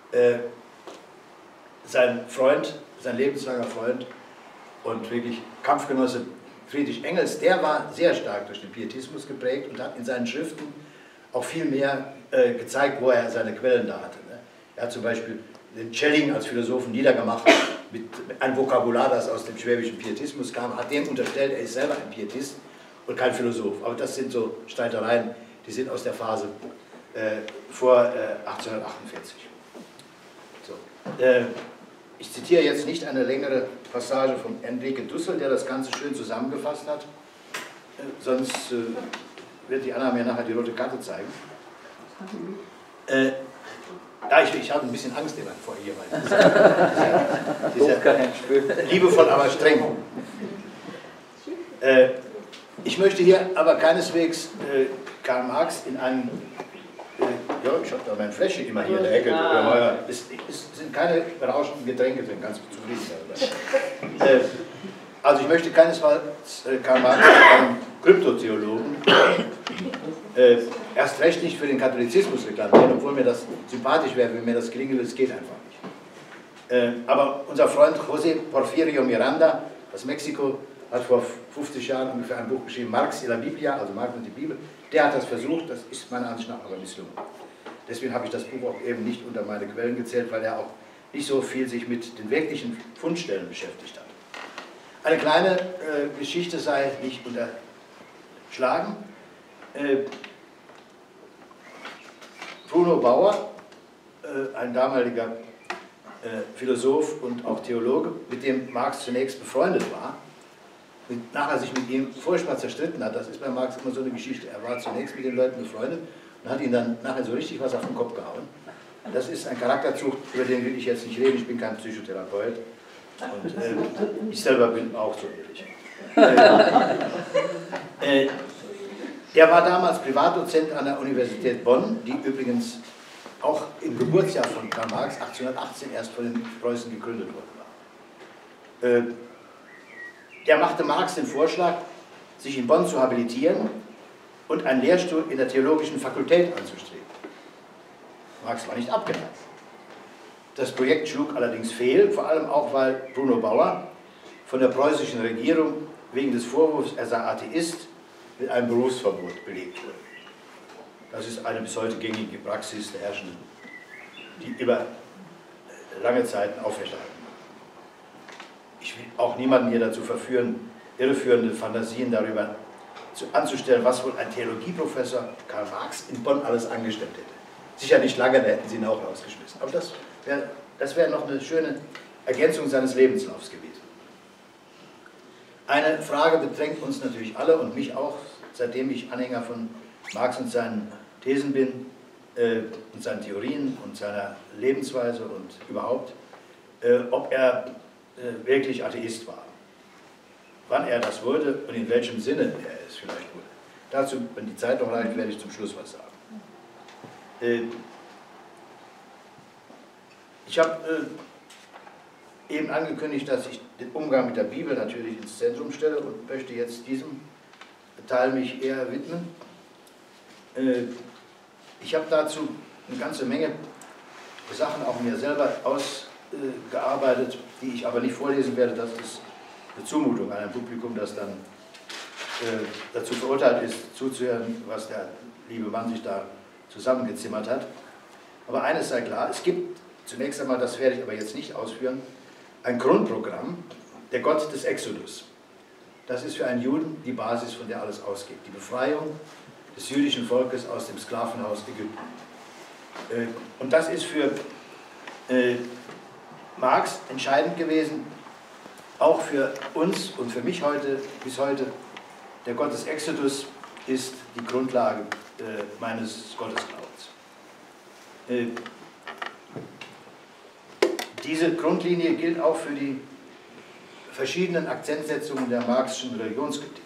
sein Freund, sein lebenslanger Freund und wirklich Kampfgenosse Friedrich Engels, der war sehr stark durch den Pietismus geprägt und hat in seinen Schriften auch viel mehr gezeigt, wo er seine Quellen da hatte. Ne? Er hat zum Beispiel den Schelling als Philosophen niedergemacht mit einem Vokabular, das aus dem schwäbischen Pietismus kam, hat dem unterstellt, er ist selber ein Pietist und kein Philosoph. Aber das sind so Streitereien, die sind aus der Phase vor 1848. So. Ich zitiere jetzt nicht eine längere Passage von Enrique Dussel, der das Ganze schön zusammengefasst hat, sonst wird die Anna mir nachher die rote Karte zeigen. Ich habe ein bisschen Angst immer vor ihr, weil dieser liebevoll, aber streng. Ich möchte hier aber keineswegs Karl Marx in einem, ja, ich habe da mein Fläschchen immer hier in der Ecke, es sind keine berauschenden Getränke drin, ganz zufrieden darüber. Also ich möchte keinesfalls Karl Marx in einem Kryptotheologen erst recht nicht für den Katholizismus reklamieren, obwohl mir das sympathisch wäre, wenn mir das gelingen will, es geht einfach nicht. Aber unser Freund José Porfirio Miranda aus Mexiko hat vor 50 Jahren ungefähr ein Buch geschrieben, Marx y la Biblia, also Marx und die Bibel. Der hat das versucht, das ist meiner Ansicht nach aber misslungen. Deswegen habe ich das Buch auch eben nicht unter meine Quellen gezählt, weil er auch nicht so viel sich mit den wirklichen Fundstellen beschäftigt hat. Eine kleine Geschichte sei nicht unterschlagen. Bruno Bauer, ein damaliger Philosoph und auch Theologe, mit dem Marx zunächst befreundet war, und nachher sich mit ihm furchtbar zerstritten hat. Das ist bei Marx immer so eine Geschichte. Er war zunächst mit den Leuten befreundet und hat ihnen dann nachher so richtig was auf den Kopf gehauen. Das ist ein Charakterzug, über den will ich jetzt nicht reden, ich bin kein Psychotherapeut und ich selber bin auch so ehrlich. Er war damals Privatdozent an der Universität Bonn, die übrigens auch im Geburtsjahr von Karl Marx 1818 erst von den Preußen gegründet worden war. Der machte Marx den Vorschlag, sich in Bonn zu habilitieren und einen Lehrstuhl in der Theologischen Fakultät anzustreben. Marx war nicht abgeneigt. Das Projekt schlug allerdings fehl, vor allem auch, weil Bruno Bauer von der preußischen Regierung wegen des Vorwurfs, er sei Atheist, mit einem Berufsverbot belegt wurde. Das ist eine bis heute gängige Praxis der Herrschenden, die über lange Zeiten aufrechterhalten. Ich will auch niemanden hier dazu verführen, irreführende Fantasien darüber anzustellen, was wohl ein Theologieprofessor Karl Marx in Bonn alles angestellt hätte. Sicher nicht lange, da hätten sie ihn auch rausgeschmissen. Aber das wäre noch eine schöne Ergänzung seines Lebenslaufs gewesen. Eine Frage bedrängt uns natürlich alle und mich auch, seitdem ich Anhänger von Marx und seinen Thesen bin und seinen Theorien und seiner Lebensweise und überhaupt, ob er wirklich Atheist war. Wann er das wurde und in welchem Sinne er es vielleicht wurde. Dazu, wenn die Zeit noch reicht, werde ich zum Schluss was sagen. Ich habe eben angekündigt, dass ich den Umgang mit der Bibel natürlich ins Zentrum stelle und möchte jetzt diesem Teil mich eher widmen. Ich habe dazu eine ganze Menge Sachen auch mir selber ausgearbeitet, die ich aber nicht vorlesen werde. Das ist eine Zumutung an ein Publikum, das dann dazu verurteilt ist, zuzuhören, was der liebe Mann sich da zusammengezimmert hat. Aber eines sei klar, es gibt zunächst einmal, das werde ich aber jetzt nicht ausführen, ein Grundprogramm, der Gott des Exodus. Das ist für einen Juden die Basis, von der alles ausgeht. Die Befreiung des jüdischen Volkes aus dem Sklavenhaus Ägypten. Und das ist für Marx entscheidend gewesen, auch für uns und für mich heute, bis heute. Der Gott des Exodus ist die Grundlage meines Gottesglaubens. Diese Grundlinie gilt auch für die verschiedenen Akzentsetzungen der marxischen Religionskritik.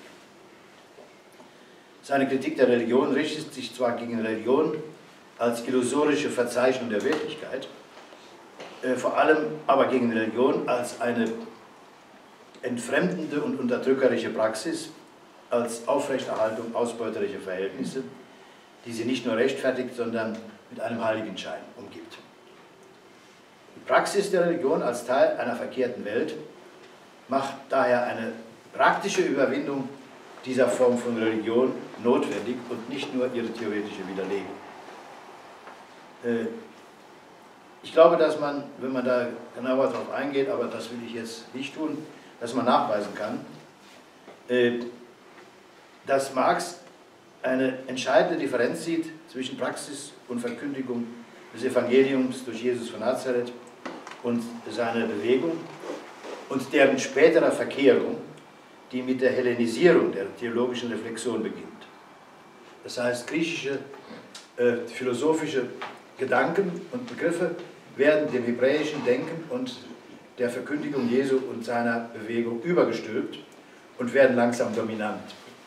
Seine Kritik der Religion richtet sich zwar gegen Religion als illusorische Verzeichnung der Wirklichkeit, vor allem aber gegen Religion als eine entfremdende und unterdrückerische Praxis, als Aufrechterhaltung ausbeuterischer Verhältnisse, die sie nicht nur rechtfertigt, sondern mit einem Heiligenschein umgibt. Die Praxis der Religion als Teil einer verkehrten Welt macht daher eine praktische Überwindung dieser Form von Religion notwendig und nicht nur ihre theoretische Widerlegung. Ich glaube, dass man, wenn man da genauer darauf eingeht, aber das will ich jetzt nicht tun, dass man nachweisen kann, dass Marx eine entscheidende Differenz sieht zwischen Praxis und Verkündigung des Evangeliums durch Jesus von Nazareth und seiner Bewegung und deren späterer Verkehrung, die mit der Hellenisierung der theologischen Reflexion beginnt. Das heißt, griechische, philosophische Gedanken und Begriffe werden dem hebräischen Denken und der Verkündigung Jesu und seiner Bewegung übergestülpt und werden langsam dominant.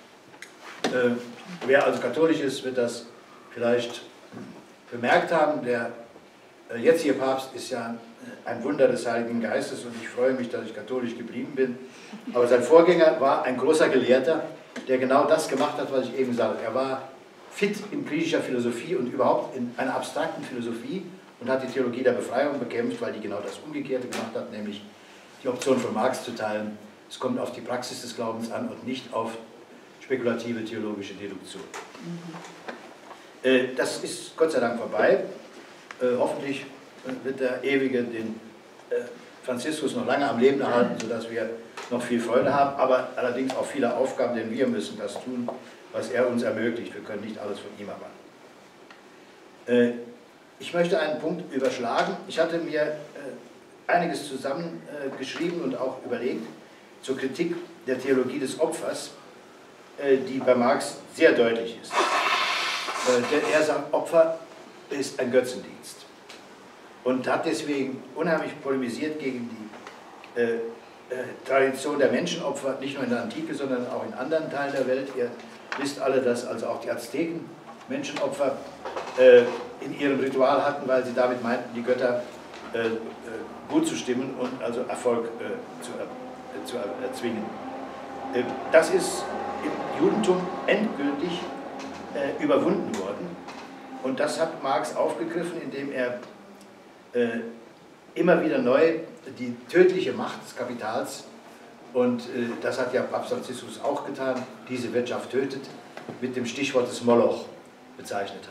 Wer also katholisch ist, wird das vielleicht bemerkt haben. Der jetzige Papst ist ja ein Wunder des Heiligen Geistes und ich freue mich, dass ich katholisch geblieben bin. Aber sein Vorgänger war ein großer Gelehrter, der genau das gemacht hat, was ich eben sagte. Er war fit in griechischer Philosophie und überhaupt in einer abstrakten Philosophie und hat die Theologie der Befreiung bekämpft, weil die genau das Umgekehrte gemacht hat, nämlich die Option von Marx zu teilen. Es kommt auf die Praxis des Glaubens an und nicht auf spekulative theologische Deduktion. Das ist Gott sei Dank vorbei. Hoffentlich wird der Ewige den Franziskus noch lange am Leben erhalten, sodass wir noch viel Freude haben, aber allerdings auch viele Aufgaben, denn wir müssen das tun, was er uns ermöglicht. Wir können nicht alles von ihm erwarten. Ich möchte einen Punkt überschlagen. Ich hatte mir einiges zusammengeschrieben und auch überlegt zur Kritik der Theologie des Opfers, die bei Marx sehr deutlich ist. Denn er sagt, Opfer ist ein Götzendienst und hat deswegen unheimlich polemisiert gegen die Tradition der Menschenopfer, nicht nur in der Antike, sondern auch in anderen Teilen der Welt. Ihr wisst alle, dass also auch die Azteken Menschenopfer in ihrem Ritual hatten, weil sie damit meinten, die Götter gut zu stimmen und also Erfolg zu erzwingen. Das ist im Judentum endgültig überwunden worden und das hat Marx aufgegriffen, indem er immer wieder neu die tödliche Macht des Kapitals, und das hat ja Papst Franziskus auch getan, diese Wirtschaft tötet, mit dem Stichwort des Moloch bezeichnet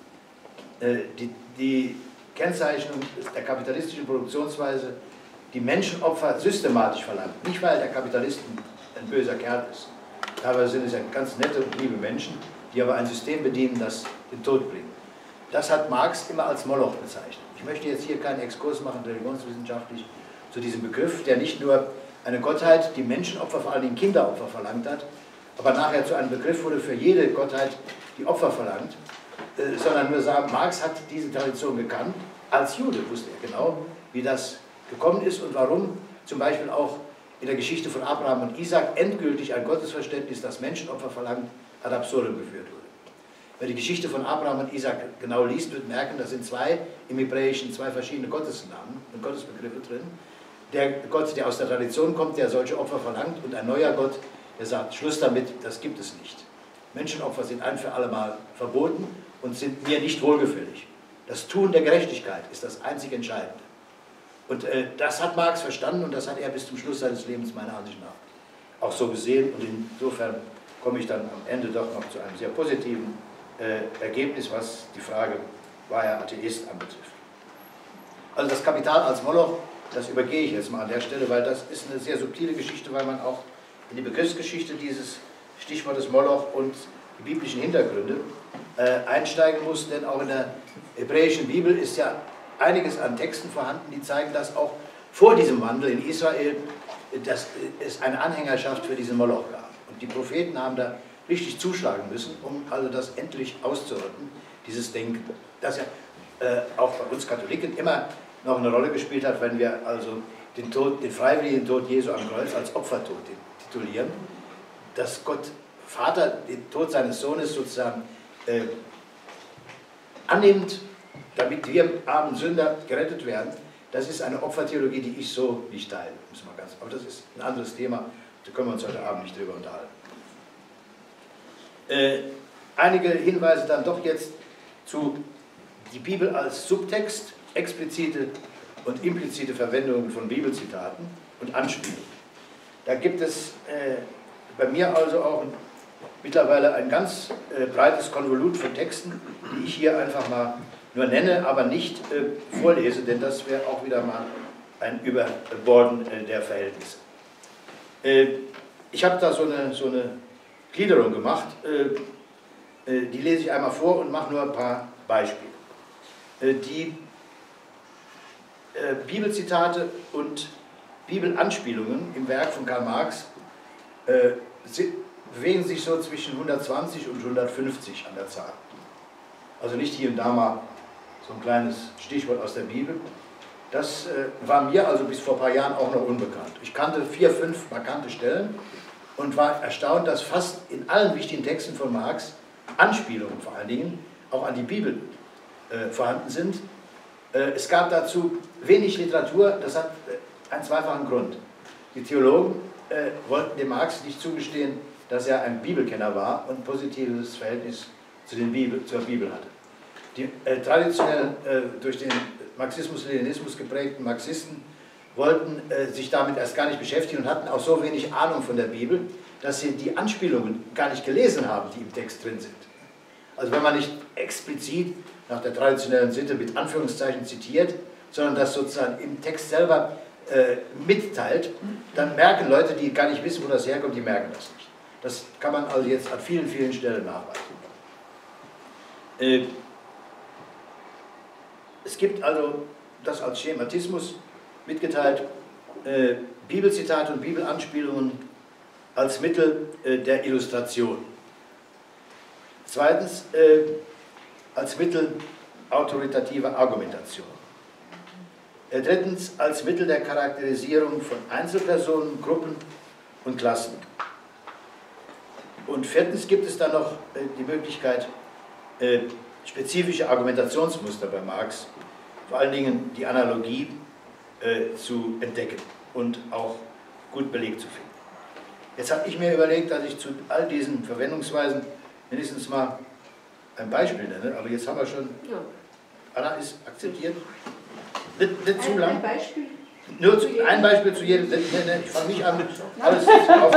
hat. Die Kennzeichnung der kapitalistischen Produktionsweise, die Menschenopfer systematisch verlangt, nicht weil der Kapitalist ein böser Kerl ist, aber sind es ja ganz nette und liebe Menschen, die aber ein System bedienen, das den Tod bringt. Das hat Marx immer als Moloch bezeichnet. Ich möchte jetzt hier keinen Exkurs machen, religionswissenschaftlich, zu diesem Begriff, der nicht nur eine Gottheit, die Menschenopfer, vor allen Dingen Kinderopfer verlangt hat, aber nachher zu einem Begriff wurde für jede Gottheit, die Opfer verlangt, sondern nur sagen, Marx hat diese Tradition gekannt. Als Jude wusste er genau, wie das gekommen ist und warum zum Beispiel auch in der Geschichte von Abraham und Isaac endgültig ein Gottesverständnis, das Menschenopfer verlangt, ad absurdum geführt wurde. Wer die Geschichte von Abraham und Isaac genau liest, wird merken, da sind im Hebräischen zwei verschiedene Gottesnamen und Gottesbegriffe drin. Der Gott, der aus der Tradition kommt, der solche Opfer verlangt, und ein neuer Gott, der sagt, Schluss damit, das gibt es nicht. Menschenopfer sind ein für alle Mal verboten und sind mir nicht wohlgefällig. Das Tun der Gerechtigkeit ist das einzig Entscheidende. Und das hat Marx verstanden und das hat er bis zum Schluss seines Lebens meiner Ansicht nach auch so gesehen. Und insofern komme ich dann am Ende doch noch zu einem sehr positiven Ergebnis, was die Frage, war er Atheist, anbetrifft. Also das Kapital als Moloch, das übergehe ich jetzt mal an der Stelle, weil das ist eine sehr subtile Geschichte, weil man auch in die Begriffsgeschichte dieses Stichwortes Moloch und die biblischen Hintergründe einsteigen muss, denn auch in der hebräischen Bibel ist ja einiges an Texten vorhanden, die zeigen, dass auch vor diesem Wandel in Israel dass es eine Anhängerschaft für diesen Moloch gab. Und die Propheten haben da richtig zuschlagen müssen, um also das endlich auszurotten, dieses Denken, das ja auch bei uns Katholiken immer noch eine Rolle gespielt hat, wenn wir also den freiwilligen Tod Jesu am Kreuz als Opfertod titulieren, dass Gott Vater den Tod seines Sohnes sozusagen annimmt, damit wir armen Sünder gerettet werden. Das ist eine Opfertheologie, die ich so nicht teile. Aber das ist ein anderes Thema, da können wir uns heute Abend nicht drüber unterhalten. Einige Hinweise dann doch jetzt zu die Bibel als Subtext, explizite und implizite Verwendungen von Bibelzitaten und Anspielungen. Da gibt es bei mir also auch mittlerweile ein ganz breites Konvolut von Texten, die ich hier einfach mal nur nenne, aber nicht vorlese, denn das wäre auch wieder mal ein Überborden der Verhältnisse. Ich habe da so eine Gliederung gemacht, die lese ich einmal vor und mache nur ein paar Beispiele. Die Bibelzitate und Bibelanspielungen im Werk von Karl Marx bewegen sich so zwischen 120 und 150 an der Zahl. Also nicht hier und da mal so ein kleines Stichwort aus der Bibel. Das war mir also bis vor ein paar Jahren auch noch unbekannt. Ich kannte 4, 5 markante Stellen und war erstaunt, dass fast in allen wichtigen Texten von Marx Anspielungen vor allen Dingen auch an die Bibel vorhanden sind. Es gab dazu wenig Literatur, das hat einen zweifachen Grund. Die Theologen wollten dem Marx nicht zugestehen, dass er ein Bibelkenner war und ein positives Verhältnis zur Bibel hatte. Die traditionell durch den Marxismus-Leninismus geprägten Marxisten wollten sich damit erst gar nicht beschäftigen und hatten auch so wenig Ahnung von der Bibel, dass sie die Anspielungen gar nicht gelesen haben, die im Text drin sind. Also wenn man nicht explizit nach der traditionellen Sitte mit Anführungszeichen zitiert, sondern das sozusagen im Text selber mitteilt, dann merken Leute, die gar nicht wissen, wo das herkommt, die merken das nicht. Das kann man also jetzt an vielen, vielen Stellen nachweisen. Es gibt also das als Schematismus mitgeteilt, Bibelzitate und Bibelanspielungen als Mittel der Illustration. Zweitens, als Mittel autoritativer Argumentation. Drittens, als Mittel der Charakterisierung von Einzelpersonen, Gruppen und Klassen. Und viertens gibt es dann noch die Möglichkeit, spezifische Argumentationsmuster bei Marx, vor allen Dingen die Analogie, zu entdecken und auch gut belegt zu finden. Jetzt habe ich mir überlegt, dass ich zu all diesen Verwendungsweisen mindestens mal ein Beispiel nenne, aber jetzt haben wir schon, Anna ist akzeptiert, nicht zu lang. Ein Beispiel? Nur ein Beispiel zu jedem, ich fange nicht an, alles auf.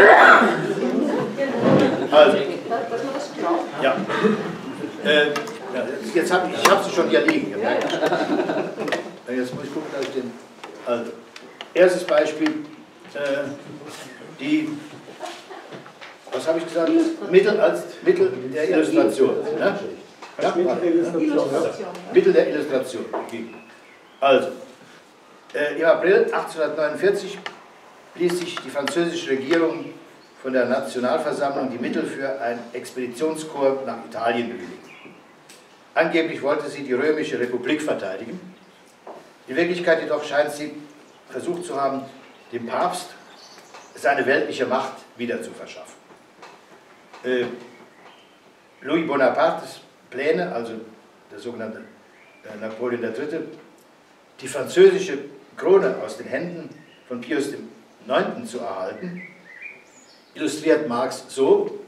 Also, Dass man das glaubt. ja. Jetzt habe ich sie schon hier liegen. Jetzt muss ich gucken, dass ich den. Also, erstes Beispiel, was habe ich gesagt? Mittel als Mittel der Illustration. Ne? Ja? Mittel der Illustration. Also, im April 1849 ließ sich die französische Regierung von der Nationalversammlung die Mittel für ein Expeditionskorps nach Italien bewilligen. Angeblich wollte sie die Römische Republik verteidigen. In Wirklichkeit jedoch scheint sie versucht zu haben, dem Papst seine weltliche Macht wieder zu verschaffen. Louis Bonapartes Pläne, also der sogenannte Napoleon III., die französische Krone aus den Händen von Pius IX. Zu erhalten, illustriert Marx so,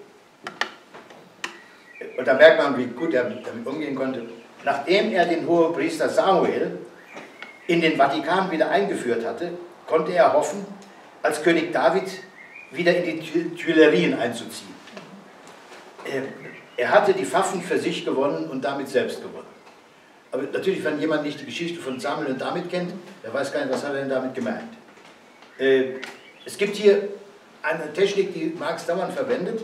und da merkt man, wie gut er damit umgehen konnte, nachdem er den Hohepriester Samuel in den Vatikan wieder eingeführt hatte, konnte er hoffen, als König David wieder in die Tuilerien einzuziehen. Er hatte die Pfaffen für sich gewonnen und damit selbst gewonnen. Aber natürlich, wenn jemand nicht die Geschichte von Samuel und David kennt, der weiß gar nicht, was hat er denn damit gemeint. Es gibt hier eine Technik, die Marx dauernd verwendet,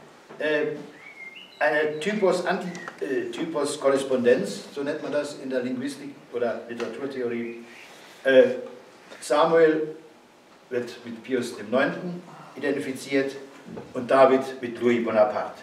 eine Typos-Korrespondenz, so nennt man das in der Linguistik oder Literaturtheorie. Samuel wird mit Pius IX. Identifiziert und David mit Louis Bonaparte.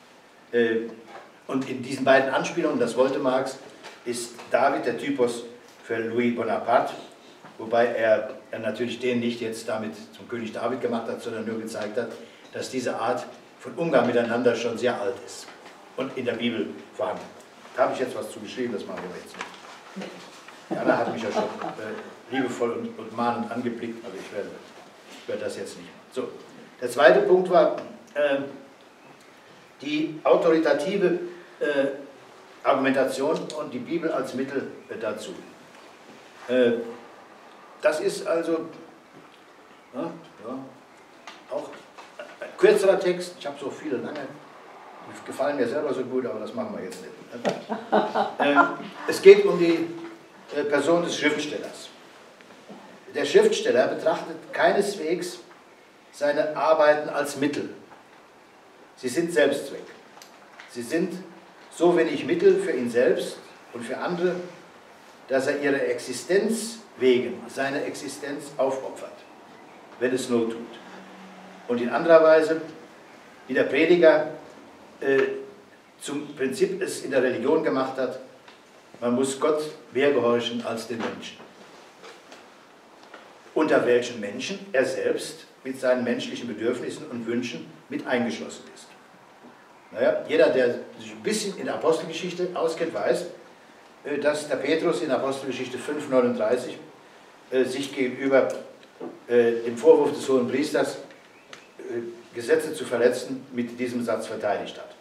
Und in diesen beiden Anspielungen, das wollte Marx, ist David der Typus für Louis Bonaparte, wobei er natürlich den nicht jetzt damit zum König David gemacht hat, sondern nur gezeigt hat, dass diese Art von Umgang miteinander schon sehr alt ist und in der Bibel vorhanden. Da habe ich jetzt was zu geschrieben, das machen wir jetzt nicht. Anna hat mich ja schon liebevoll und mahnend angeblickt, aber ich werde das jetzt nicht machen. So, der zweite Punkt war die autoritative Argumentation und die Bibel als Mittel dazu. Das ist also auch ein kürzerer Text. Ich habe so viele lange, die gefallen mir selber so gut, aber das machen wir jetzt nicht. Es geht um die Person des Schriftstellers. Der Schriftsteller betrachtet keineswegs seine Arbeiten als Mittel. Sie sind Selbstzweck. Sie sind so wenig Mittel für ihn selbst und für andere, dass er ihre Existenz wegen seine Existenz aufopfert, wenn es Not tut. Und in anderer Weise, wie der Prediger zum Prinzip es in der Religion gemacht hat, man muss Gott mehr gehorchen als den Menschen. Unter welchen Menschen er selbst mit seinen menschlichen Bedürfnissen und Wünschen mit eingeschlossen ist. Naja, jeder, der sich ein bisschen in der Apostelgeschichte auskennt, weiß, dass der Petrus in Apostelgeschichte 5,39 sich gegenüber dem Vorwurf des Hohenpriesters Gesetze zu verletzen, mit diesem Satz verteidigt hat.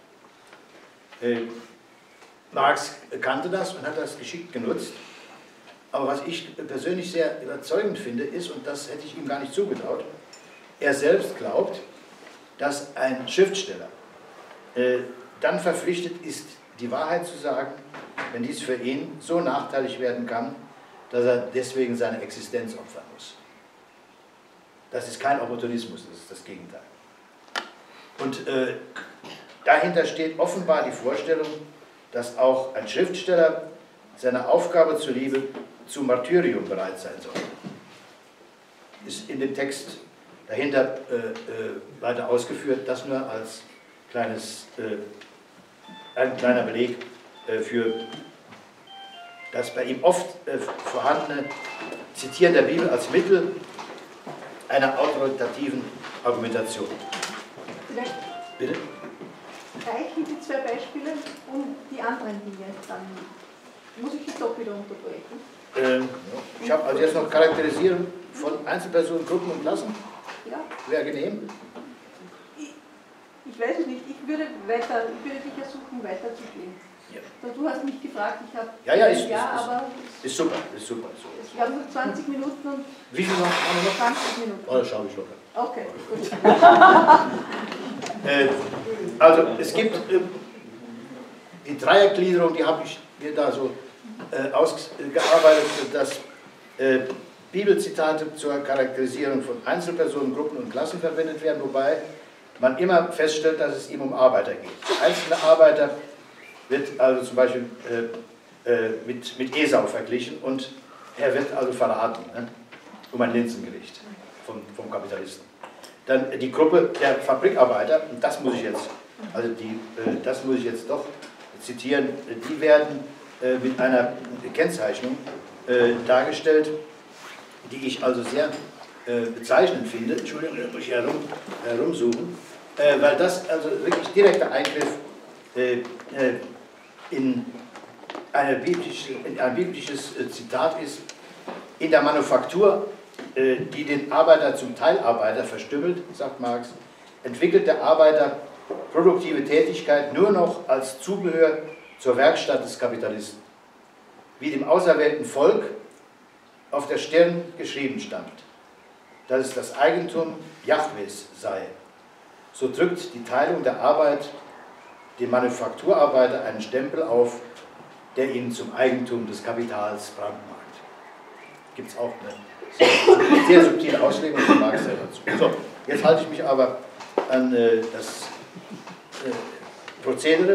Marx kannte das und hat das geschickt genutzt. Aber was ich persönlich sehr überzeugend finde, ist, und das hätte ich ihm gar nicht zugetraut, er selbst glaubt, dass ein Schriftsteller dann verpflichtet ist, die Wahrheit zu sagen, wenn dies für ihn so nachteilig werden kann, dass er deswegen seine Existenz opfern muss. Das ist kein Opportunismus, das ist das Gegenteil. Und dahinter steht offenbar die Vorstellung, dass auch ein Schriftsteller seiner Aufgabe zuliebe zum Martyrium bereit sein soll. Ist in dem Text dahinter weiter ausgeführt, das nur als ein kleiner Beleg für das bei ihm oft vorhandene Zitieren der Bibel als Mittel einer autoritativen Argumentation. Vielleicht Bitte? reichen die zwei Beispiele und die anderen Dinge, dann muss ich jetzt doch wieder unterbrechen. Ich habe also jetzt noch Charakterisieren von Einzelpersonen, Gruppen und Klassen. Ja. Wäre genehm? Ich weiß es nicht, ich würde dich ersuchen, weiterzugehen. Ja. Du hast mich gefragt, ich habe aber ist super, ist super. Wir haben nur 20 Minuten und wie viel noch? 20 Minuten. Oh, das schaue ich locker. Okay, gut. Also es gibt die Dreiergliederung, die habe ich mir da so ausgearbeitet, dass Bibelzitate zur Charakterisierung von Einzelpersonen, Gruppen und Klassen verwendet werden, wobei man immer feststellt, dass es ihm um Arbeiter geht. Der einzelne Arbeiter wird also zum Beispiel mit Esau verglichen und er wird also verraten, ne, um ein Linsengericht vom Kapitalisten. Dann die Gruppe der Fabrikarbeiter, und das muss ich jetzt, das muss ich jetzt doch zitieren, die werden mit einer Kennzeichnung dargestellt, die ich also sehr bezeichnend finde. Entschuldigung, da muss ich herumsuchen, weil das also wirklich direkter Eingriff in ein biblisches Zitat ist. In der Manufaktur, die den Arbeiter zum Teilarbeiter verstümmelt, sagt Marx, entwickelt der Arbeiter produktive Tätigkeit nur noch als Zubehör zur Werkstatt des Kapitalisten, wie dem auserwählten Volk auf der Stirn geschrieben stand, dass es das Eigentum Jahwes sei. So drückt die Teilung der Arbeit dem Manufakturarbeiter einen Stempel auf, der ihn zum Eigentum des Kapitals brandmarkt. Gibt es auch eine sehr subtile Auslegung von Marx selber zu. So, jetzt halte ich mich aber an das Prozedere.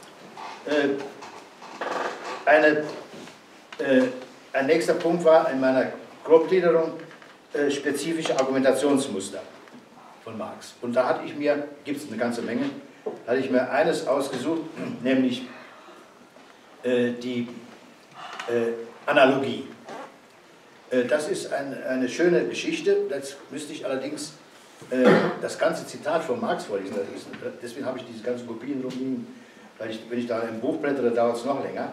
Ein nächster Punkt war in meiner Grobgliederung spezifische Argumentationsmuster von Marx. Und da hatte ich mir, gibt es eine ganze Menge, hatte ich mir eines ausgesucht, nämlich die Analogie. Das ist eine schöne Geschichte, das müsste ich allerdings das ganze Zitat von Marx vorlesen. Deswegen habe ich diese ganzen Kopien rumliegen, weil wenn ich da im Buch blättere, dauert es noch länger.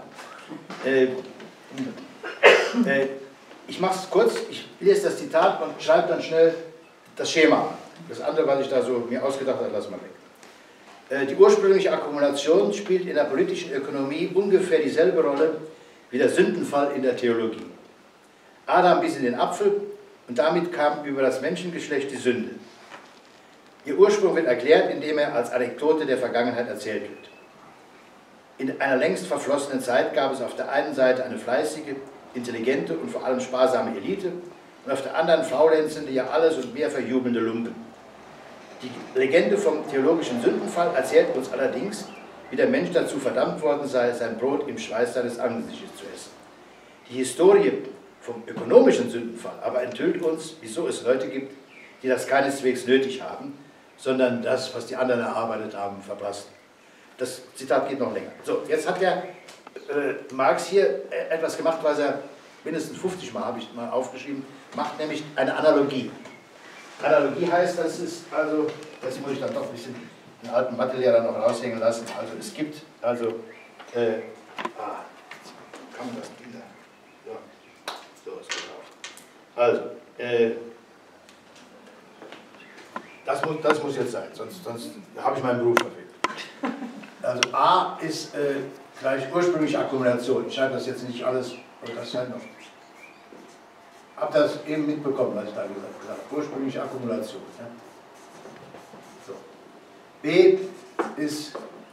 Ich mache es kurz, ich lese das Zitat und schreibe dann schnell das Schema an. Das andere, was ich da so mir ausgedacht habe, lassen wir weg. Die ursprüngliche Akkumulation spielt in der politischen Ökonomie ungefähr dieselbe Rolle wie der Sündenfall in der Theologie. Adam biss in den Apfel und damit kam über das Menschengeschlecht die Sünde. Ihr Ursprung wird erklärt, indem er als Anekdote der Vergangenheit erzählt wird. In einer längst verflossenen Zeit gab es auf der einen Seite eine fleißige, intelligente und vor allem sparsame Elite und auf der anderen faulenzende, ja alles und mehr verjubelnde Lumpen. Die Legende vom theologischen Sündenfall erzählt uns allerdings, wie der Mensch dazu verdammt worden sei, sein Brot im Schweiß seines Angesichts zu essen. Die Historie vom ökonomischen Sündenfall aber enthüllt uns, wieso es Leute gibt, die das keineswegs nötig haben, sondern das, was die anderen erarbeitet haben, verblassen. Das Zitat geht noch länger. So, jetzt hat der Marx hier etwas gemacht, was er mindestens 50 Mal, habe ich mal aufgeschrieben, macht, nämlich eine Analogie. Analogie heißt, das ist also, das muss ich dann doch ein bisschen den alten Mathelehrer noch raushängen lassen, also es gibt, also, kann man das wieder, so ist das auch. Also, das das muss jetzt sein, sonst habe ich meinen Beruf verfehlt. Also A ist gleich ursprüngliche Akkumulation. Ich schreibe das jetzt nicht alles, aber das halt noch. Hab das eben mitbekommen, was ich da gesagt habe. Ursprüngliche Akkumulation. Ja. So. B ist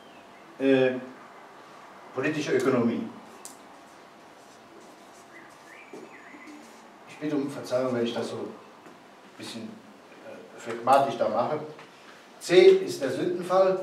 politische Ökonomie. Ich bitte um Verzeihung, wenn ich das so ein bisschen phlegmatisch da mache. C ist der Sündenfall.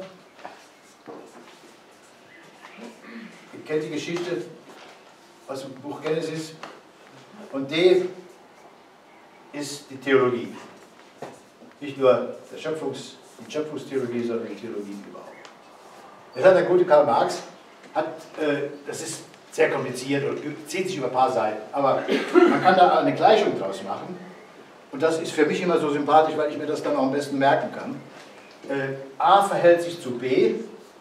Ihr kennt die Geschichte aus dem Buch Genesis. Und D ist die Theologie. Nicht nur die Schöpfungstheologie, sondern die Theologie überhaupt. Jetzt hat der gute Karl Marx, das ist sehr kompliziert und zieht sich über ein paar Seiten, aber man kann da eine Gleichung draus machen. Und das ist für mich immer so sympathisch, weil ich mir das dann auch am besten merken kann. A verhält sich zu B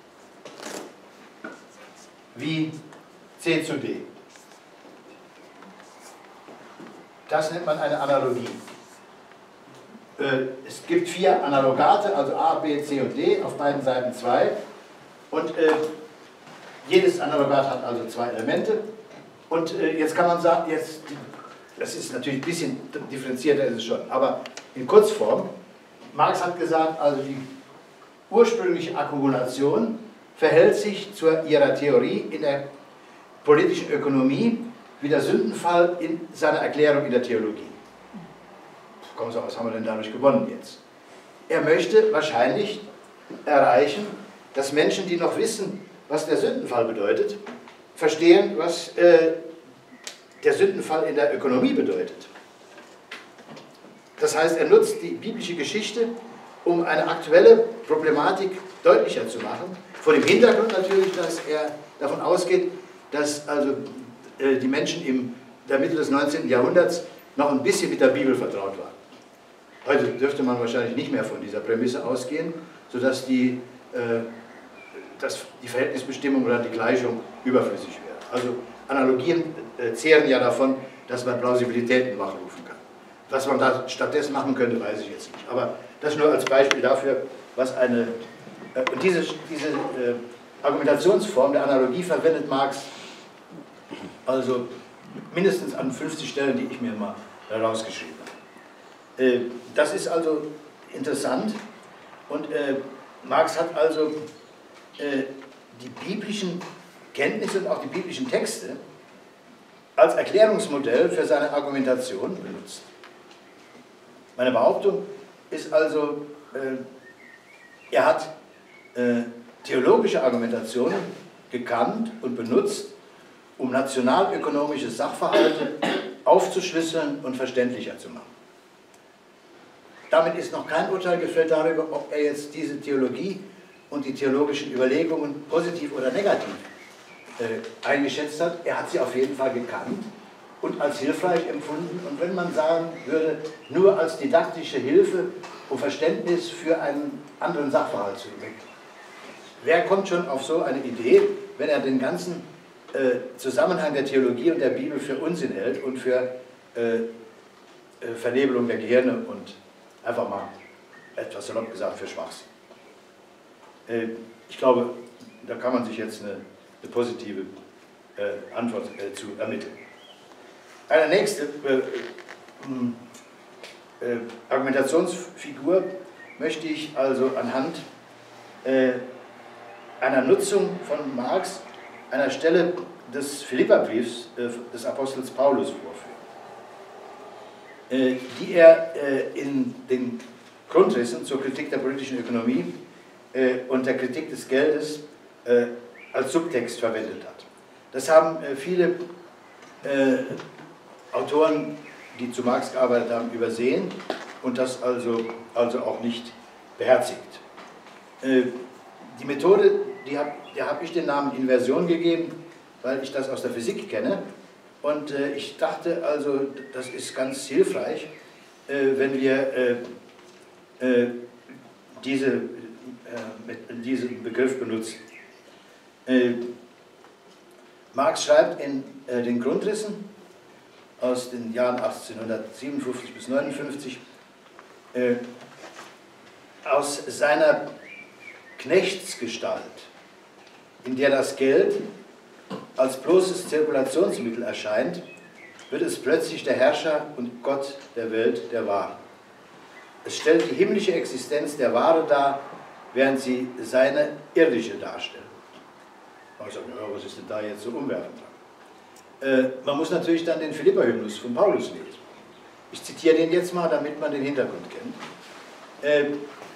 wie C zu D. Das nennt man eine Analogie. Es gibt 4 Analogate, also A, B, C und D, auf beiden Seiten 2. Und jedes Analogat hat also 2 Elemente. Und jetzt kann man sagen, das ist natürlich ein bisschen differenzierter, ist es schon, aber in Kurzform, Marx hat gesagt, also die ursprüngliche Akkumulation verhält sich zu ihrer Theorie in der politischen Ökonomie wie der Sündenfall in seiner Erklärung in der Theologie. Kommen Sie, was haben wir denn dadurch gewonnen jetzt? Er möchte wahrscheinlich erreichen, dass Menschen, die noch wissen, was der Sündenfall bedeutet, verstehen, was der Sündenfall in der Ökonomie bedeutet. Das heißt, er nutzt die biblische Geschichte, um eine aktuelle Problematik deutlicher zu machen. Vor dem Hintergrund natürlich, dass er davon ausgeht, dass also die Menschen in der Mitte des 19. Jahrhunderts noch ein bisschen mit der Bibel vertraut waren. Heute dürfte man wahrscheinlich nicht mehr von dieser Prämisse ausgehen, sodass die Verhältnisbestimmung oder die Gleichung überflüssig wäre. Also Analogien zehren ja davon, dass man Plausibilitäten wachrufen kann. Was man da stattdessen machen könnte, weiß ich jetzt nicht. Aber das nur als Beispiel dafür, was eine... Und diese Argumentationsform der Analogie verwendet Marx also mindestens an 50 Stellen, die ich mir mal herausgeschrieben habe. Das ist also interessant und Marx hat also die biblischen Kenntnisse und auch die biblischen Texte als Erklärungsmodell für seine Argumentation benutzt. Meine Behauptung ist also, er hat theologische Argumentationen gekannt und benutzt, um nationalökonomische Sachverhalte aufzuschlüsseln und verständlicher zu machen. Damit ist noch kein Urteil gefällt darüber, ob er jetzt diese Theologie und die theologischen Überlegungen positiv oder negativ eingeschätzt hat. Er hat sie auf jeden Fall gekannt und als hilfreich empfunden. Und wenn man sagen würde, nur als didaktische Hilfe, um Verständnis für einen anderen Sachverhalt zu entwickeln. Wer kommt schon auf so eine Idee, wenn er den ganzen Zusammenhang der Theologie und der Bibel für Unsinn hält und für Vernebelung der Gehirne und einfach mal etwas salopp gesagt für Schwachsinn. Ich glaube, da kann man sich jetzt eine positive Antwort zu ermitteln. Eine nächste Argumentationsfigur möchte ich also anhand einer Nutzung von Marx einer Stelle des Philipperbriefs des Apostels Paulus vorführen, die er in den Grundrissen zur Kritik der politischen Ökonomie und der Kritik des Geldes als Subtext verwendet hat. Das haben viele Autoren, die zu Marx gearbeitet haben, übersehen und das also auch nicht beherzigt. Die Methode, der habe ich den Namen Inversion gegeben, weil ich das aus der Physik kenne. Und ich dachte also, das ist ganz hilfreich, wenn wir diesen Begriff benutzen. Marx schreibt in den Grundrissen aus den Jahren 1857 bis 1859 aus seiner Knechtsgestalt, in der das Geld als bloßes Zirkulationsmittel erscheint, wird es plötzlich der Herrscher und Gott der Welt, der Ware. Es stellt die himmlische Existenz der Ware dar, während sie seine irdische darstellt. Man sagt, ja, was ist denn da jetzt so umwerfend dran? Man muss natürlich dann den Philipper-Hymnus von Paulus lesen. Ich zitiere den jetzt mal, damit man den Hintergrund kennt.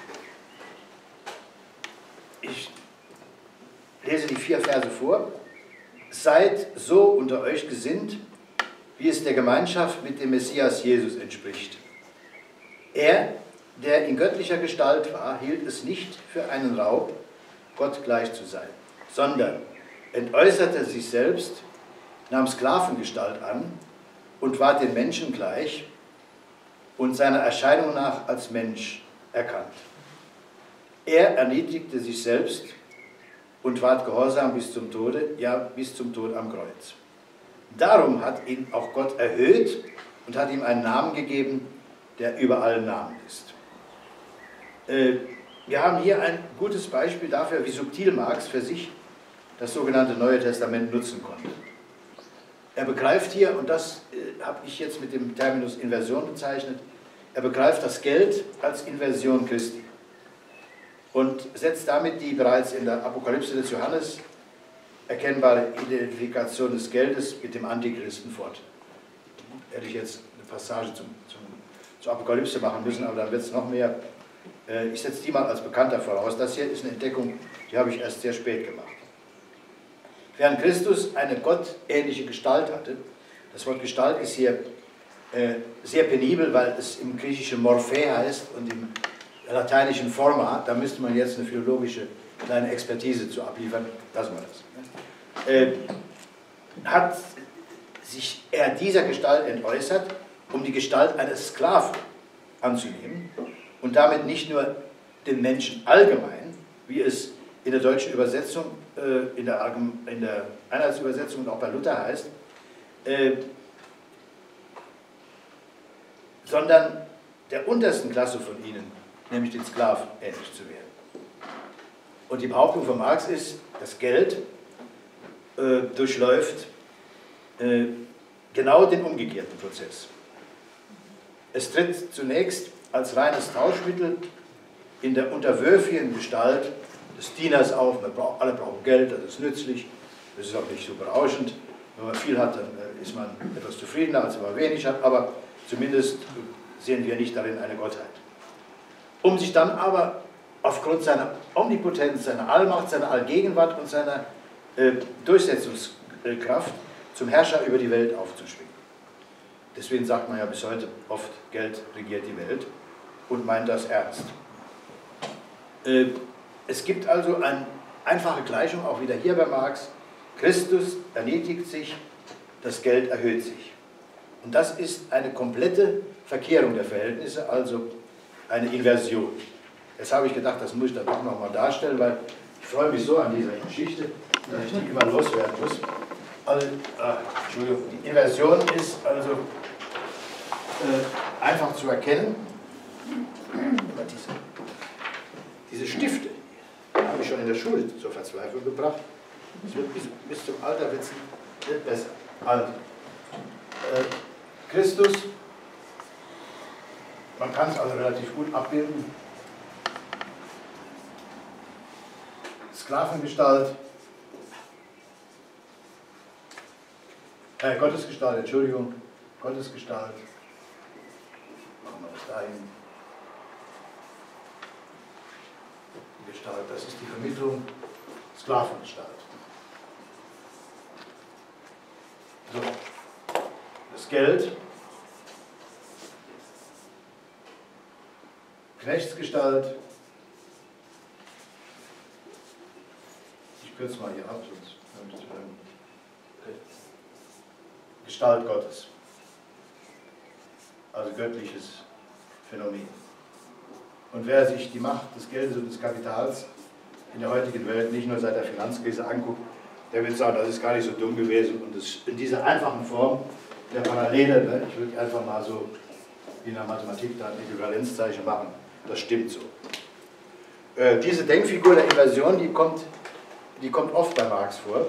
Ich lese die 4 Verse vor. Seid so unter euch gesinnt, wie es der Gemeinschaft mit dem Messias Jesus entspricht. Er, der in göttlicher Gestalt war, hielt es nicht für einen Raub, Gott gleich zu sein, sondern entäußerte sich selbst, nahm Sklavengestalt an und war den Menschen gleich und seiner Erscheinung nach als Mensch erkannt. Er erniedrigte sich selbst und ward gehorsam bis zum Tode, ja bis zum Tod am Kreuz. Darum hat ihn auch Gott erhöht und hat ihm einen Namen gegeben, der über allen Namen ist. Wir haben hier ein gutes Beispiel dafür, wie subtil Marx für sich das sogenannte Neue Testament nutzen konnte. Er begreift hier, und das habe ich jetzt mit dem Terminus Inversion bezeichnet, er begreift das Geld als Inversion Christi und setzt damit die bereits in der Apokalypse des Johannes erkennbare Identifikation des Geldes mit dem Antichristen fort. Hätte ich jetzt eine Passage zur Apokalypse machen müssen, aber dann wird es noch mehr. Ich setze die mal als bekannter voraus. Das hier ist eine Entdeckung, die habe ich erst sehr spät gemacht. Während Christus eine gottähnliche Gestalt hatte, das Wort Gestalt ist hier sehr penibel, weil es im Griechischen Morphä heißt und im lateinischen Forma, da müsste man jetzt eine philologische kleine Expertise zu abliefern, lassen wir das. Hat sich er dieser Gestalt entäußert, um die Gestalt eines Sklaven anzunehmen und damit nicht nur den Menschen allgemein, wie es in der deutschen Übersetzung, in der Einheitsübersetzung und auch bei Luther heißt, sondern der untersten Klasse von ihnen, nämlich den Sklaven, ähnlich zu werden. Und die Behauptung von Marx ist, das Geld durchläuft genau den umgekehrten Prozess. Es tritt zunächst als reines Tauschmittel in der unterwürfigen Gestalt des Dieners auf. Alle brauchen Geld, das ist nützlich, das ist auch nicht so berauschend. Wenn man viel hat, dann ist man etwas zufriedener, als wenn man wenig hat, aber zumindest sehen wir nicht darin eine Gottheit. Um sich dann aber aufgrund seiner Omnipotenz, seiner Allmacht, seiner Allgegenwart und seiner Durchsetzungskraft zum Herrscher über die Welt aufzuschwingen. Deswegen sagt man ja bis heute oft, Geld regiert die Welt und meint das ernst. Es gibt also eine einfache Gleichung, auch wieder hier bei Marx. Christus erniedrigt sich, das Geld erhöht sich. Und das ist eine komplette Verkehrung der Verhältnisse, also eine Inversion. Jetzt habe ich gedacht, das muss ich dann auch nochmal darstellen, weil ich freue mich so an dieser Geschichte, dass ich die immer loswerden muss. Also, Entschuldigung, die Inversion ist also einfach zu erkennen. Diese Stifte habe ich schon in der Schule zur Verzweiflung gebracht. Es wird bis zum Alter wird besser. Also, Christus, man kann es also relativ gut abbilden. Sklavengestalt, Gottesgestalt, Entschuldigung, Gottesgestalt. Machen wir das dahin. Die Gestalt, das ist die Vermittlung, Sklavengestalt. So, das Geld, Knechtsgestalt. Ich kürze mal hier ab, sonst Gestalt Gottes. Also göttliches Phänomen. Und wer sich die Macht des Geldes und des Kapitals in der heutigen Welt nicht nur seit der Finanzkrise anguckt, der wird sagen, das ist gar nicht so dumm gewesen. Und das in dieser einfachen Form der Parallele, ne, ich würde einfach mal so wie in der Mathematik da ein Äquivalenzzeichen machen, das stimmt so. diese Denkfigur der Inversion, die kommt oft bei Marx vor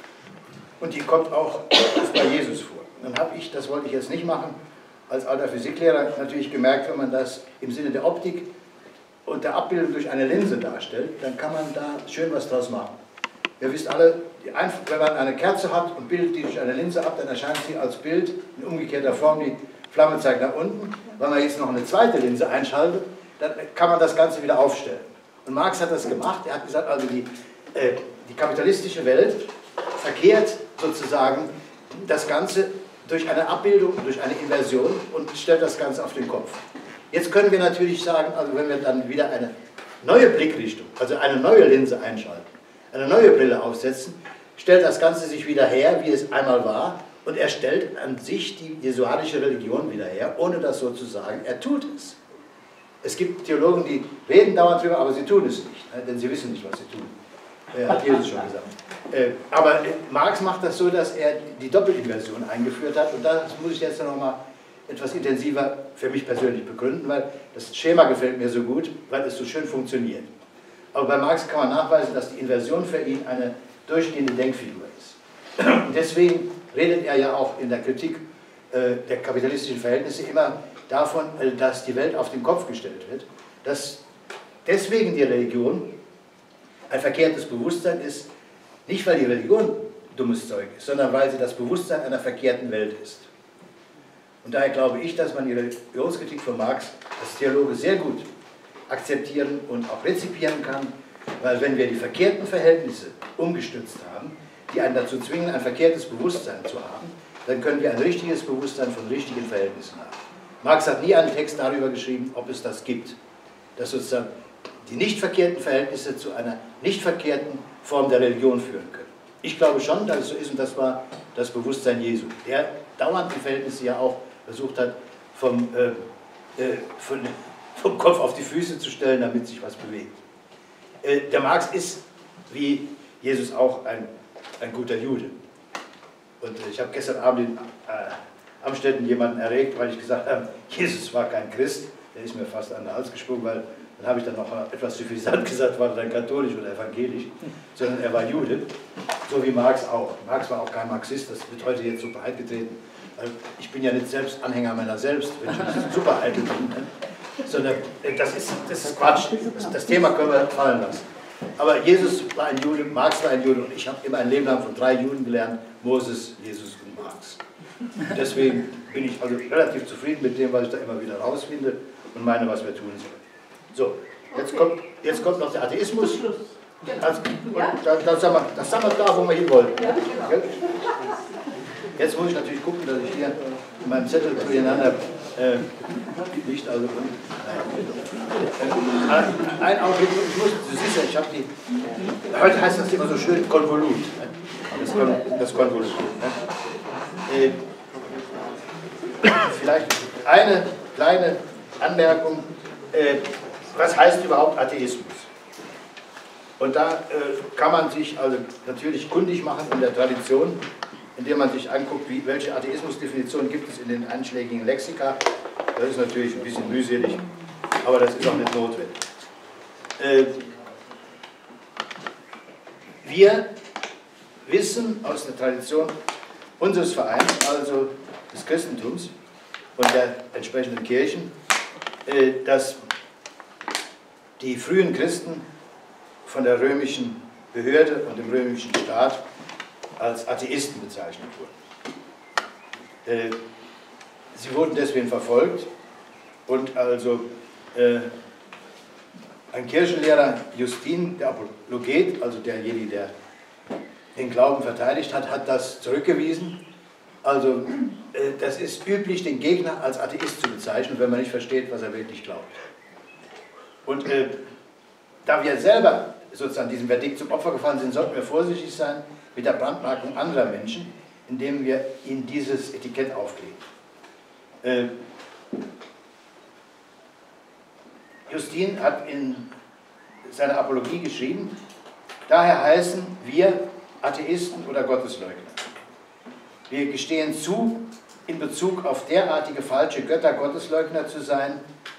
und die kommt auch oft bei Jesus vor. Dann habe ich, das wollte ich jetzt nicht machen, als alter Physiklehrer natürlich gemerkt, wenn man das im Sinne der Optik und der Abbildung durch eine Linse darstellt, dann kann man da schön was draus machen. Ihr wisst alle, wenn man eine Kerze hat und bildet die durch eine Linse ab, dann erscheint sie als Bild in umgekehrter Form, die Flamme zeigt nach unten. Wenn man jetzt noch eine zweite Linse einschaltet, dann kann man das Ganze wieder aufstellen. Und Marx hat das gemacht, er hat gesagt, also die kapitalistische Welt verkehrt sozusagen das Ganze durch eine Abbildung, durch eine Inversion und stellt das Ganze auf den Kopf. Jetzt können wir natürlich sagen, also wenn wir dann wieder eine neue Blickrichtung, also eine neue Linse einschalten, eine neue Brille aufsetzen, stellt das Ganze sich wieder her, wie es einmal war, und er stellt an sich die jesuanische Religion wieder her, ohne das so zu sagen, er tut es. Es gibt Theologen, die reden dauernd drüber, aber sie tun es nicht, denn sie wissen nicht, was sie tun. Hat Jesus schon gesagt. Aber Marx macht das so, dass er die Doppelinversion eingeführt hat, und das muss ich jetzt noch mal etwas intensiver für mich persönlich begründen, weil das Schema gefällt mir so gut, weil es so schön funktioniert. Aber bei Marx kann man nachweisen, dass die Inversion für ihn eine durchgehende Denkfigur ist. Und deswegen redet er ja auch in der Kritik der kapitalistischen Verhältnisse immer davon, dass die Welt auf den Kopf gestellt wird, dass deswegen die Religion ein verkehrtes Bewusstsein ist, nicht weil die Religion dummes Zeug ist, sondern weil sie das Bewusstsein einer verkehrten Welt ist. Und daher glaube ich, dass man die Religionskritik von Marx als Theologe sehr gut akzeptieren und auch rezipieren kann, weil wenn wir die verkehrten Verhältnisse umgestürzt haben, die einen dazu zwingen, ein verkehrtes Bewusstsein zu haben, dann können wir ein richtiges Bewusstsein von richtigen Verhältnissen haben. Marx hat nie einen Text darüber geschrieben, ob es das gibt, dass sozusagen die nicht verkehrten Verhältnisse zu einer nicht verkehrten Form der Religion führen können. Ich glaube schon, dass es so ist, und das war das Bewusstsein Jesu, der dauernd die Verhältnisse ja auch versucht hat, vom Kopf auf die Füße zu stellen, damit sich was bewegt. Der Marx ist, wie Jesus auch, ein guter Jude. Und ich habe gestern Abend in Amstetten jemanden erregt, weil ich gesagt habe, Jesus war kein Christ. Der ist mir fast an den Hals gesprungen, weil dann habe ich dann noch etwas suffisant gesagt, war er dann katholisch oder evangelisch, sondern er war Jude, so wie Marx auch. Marx war auch kein Marxist, das wird heute jetzt so breit getreten. Ich bin ja nicht selbst Anhänger meiner selbst, wenn ich nicht super eitel bin, sondern das ist Quatsch. Das Thema können wir fallen lassen. Aber Jesus war ein Jude, Marx war ein Jude, und ich habe immer ein Leben lang von 3 Juden gelernt, Moses, Jesus und Marx. Und deswegen bin ich also relativ zufrieden mit dem, was ich da immer wieder rausfinde und meine, was wir tun sollen. So, jetzt kommt noch der Atheismus. Also, das sind wir da, wo wir hin wollen. Jetzt muss ich natürlich gucken, dass ich hier in meinem Zettel durcheinander nicht, also ein Augenblick, du siehst ja, ich habe die, heute heißt das immer so schön Konvolut, das Konvolut. Vielleicht eine kleine Anmerkung, was heißt überhaupt Atheismus? Und da kann man sich also natürlich kundig machen in der Tradition, indem man sich anguckt, welche Atheismusdefinition gibt es in den einschlägigen Lexika. Das ist natürlich ein bisschen mühselig, aber das ist auch nicht notwendig. Wir wissen aus der Tradition unseres Vereins, also des Christentums und der entsprechenden Kirchen, dass die frühen Christen von der römischen Behörde und dem römischen Staat als Atheisten bezeichnet wurden. Sie wurden deswegen verfolgt und also ein Kirchenlehrer, Justin, der Apologet, also derjenige, der den Glauben verteidigt hat, hat das zurückgewiesen. Also das ist üblich, den Gegner als Atheist zu bezeichnen, wenn man nicht versteht, was er wirklich glaubt. Und da wir selber sozusagen diesem Verdikt zum Opfer gefallen sind, sollten wir vorsichtig sein mit der Brandmarkung anderer Menschen, indem wir ihnen dieses Etikett aufkleben. Justin hat in seiner Apologie geschrieben, daher heißen wir Atheisten oder Gottesleugner. Wir gestehen zu, in Bezug auf derartige falsche Götter Gottesleugner zu sein,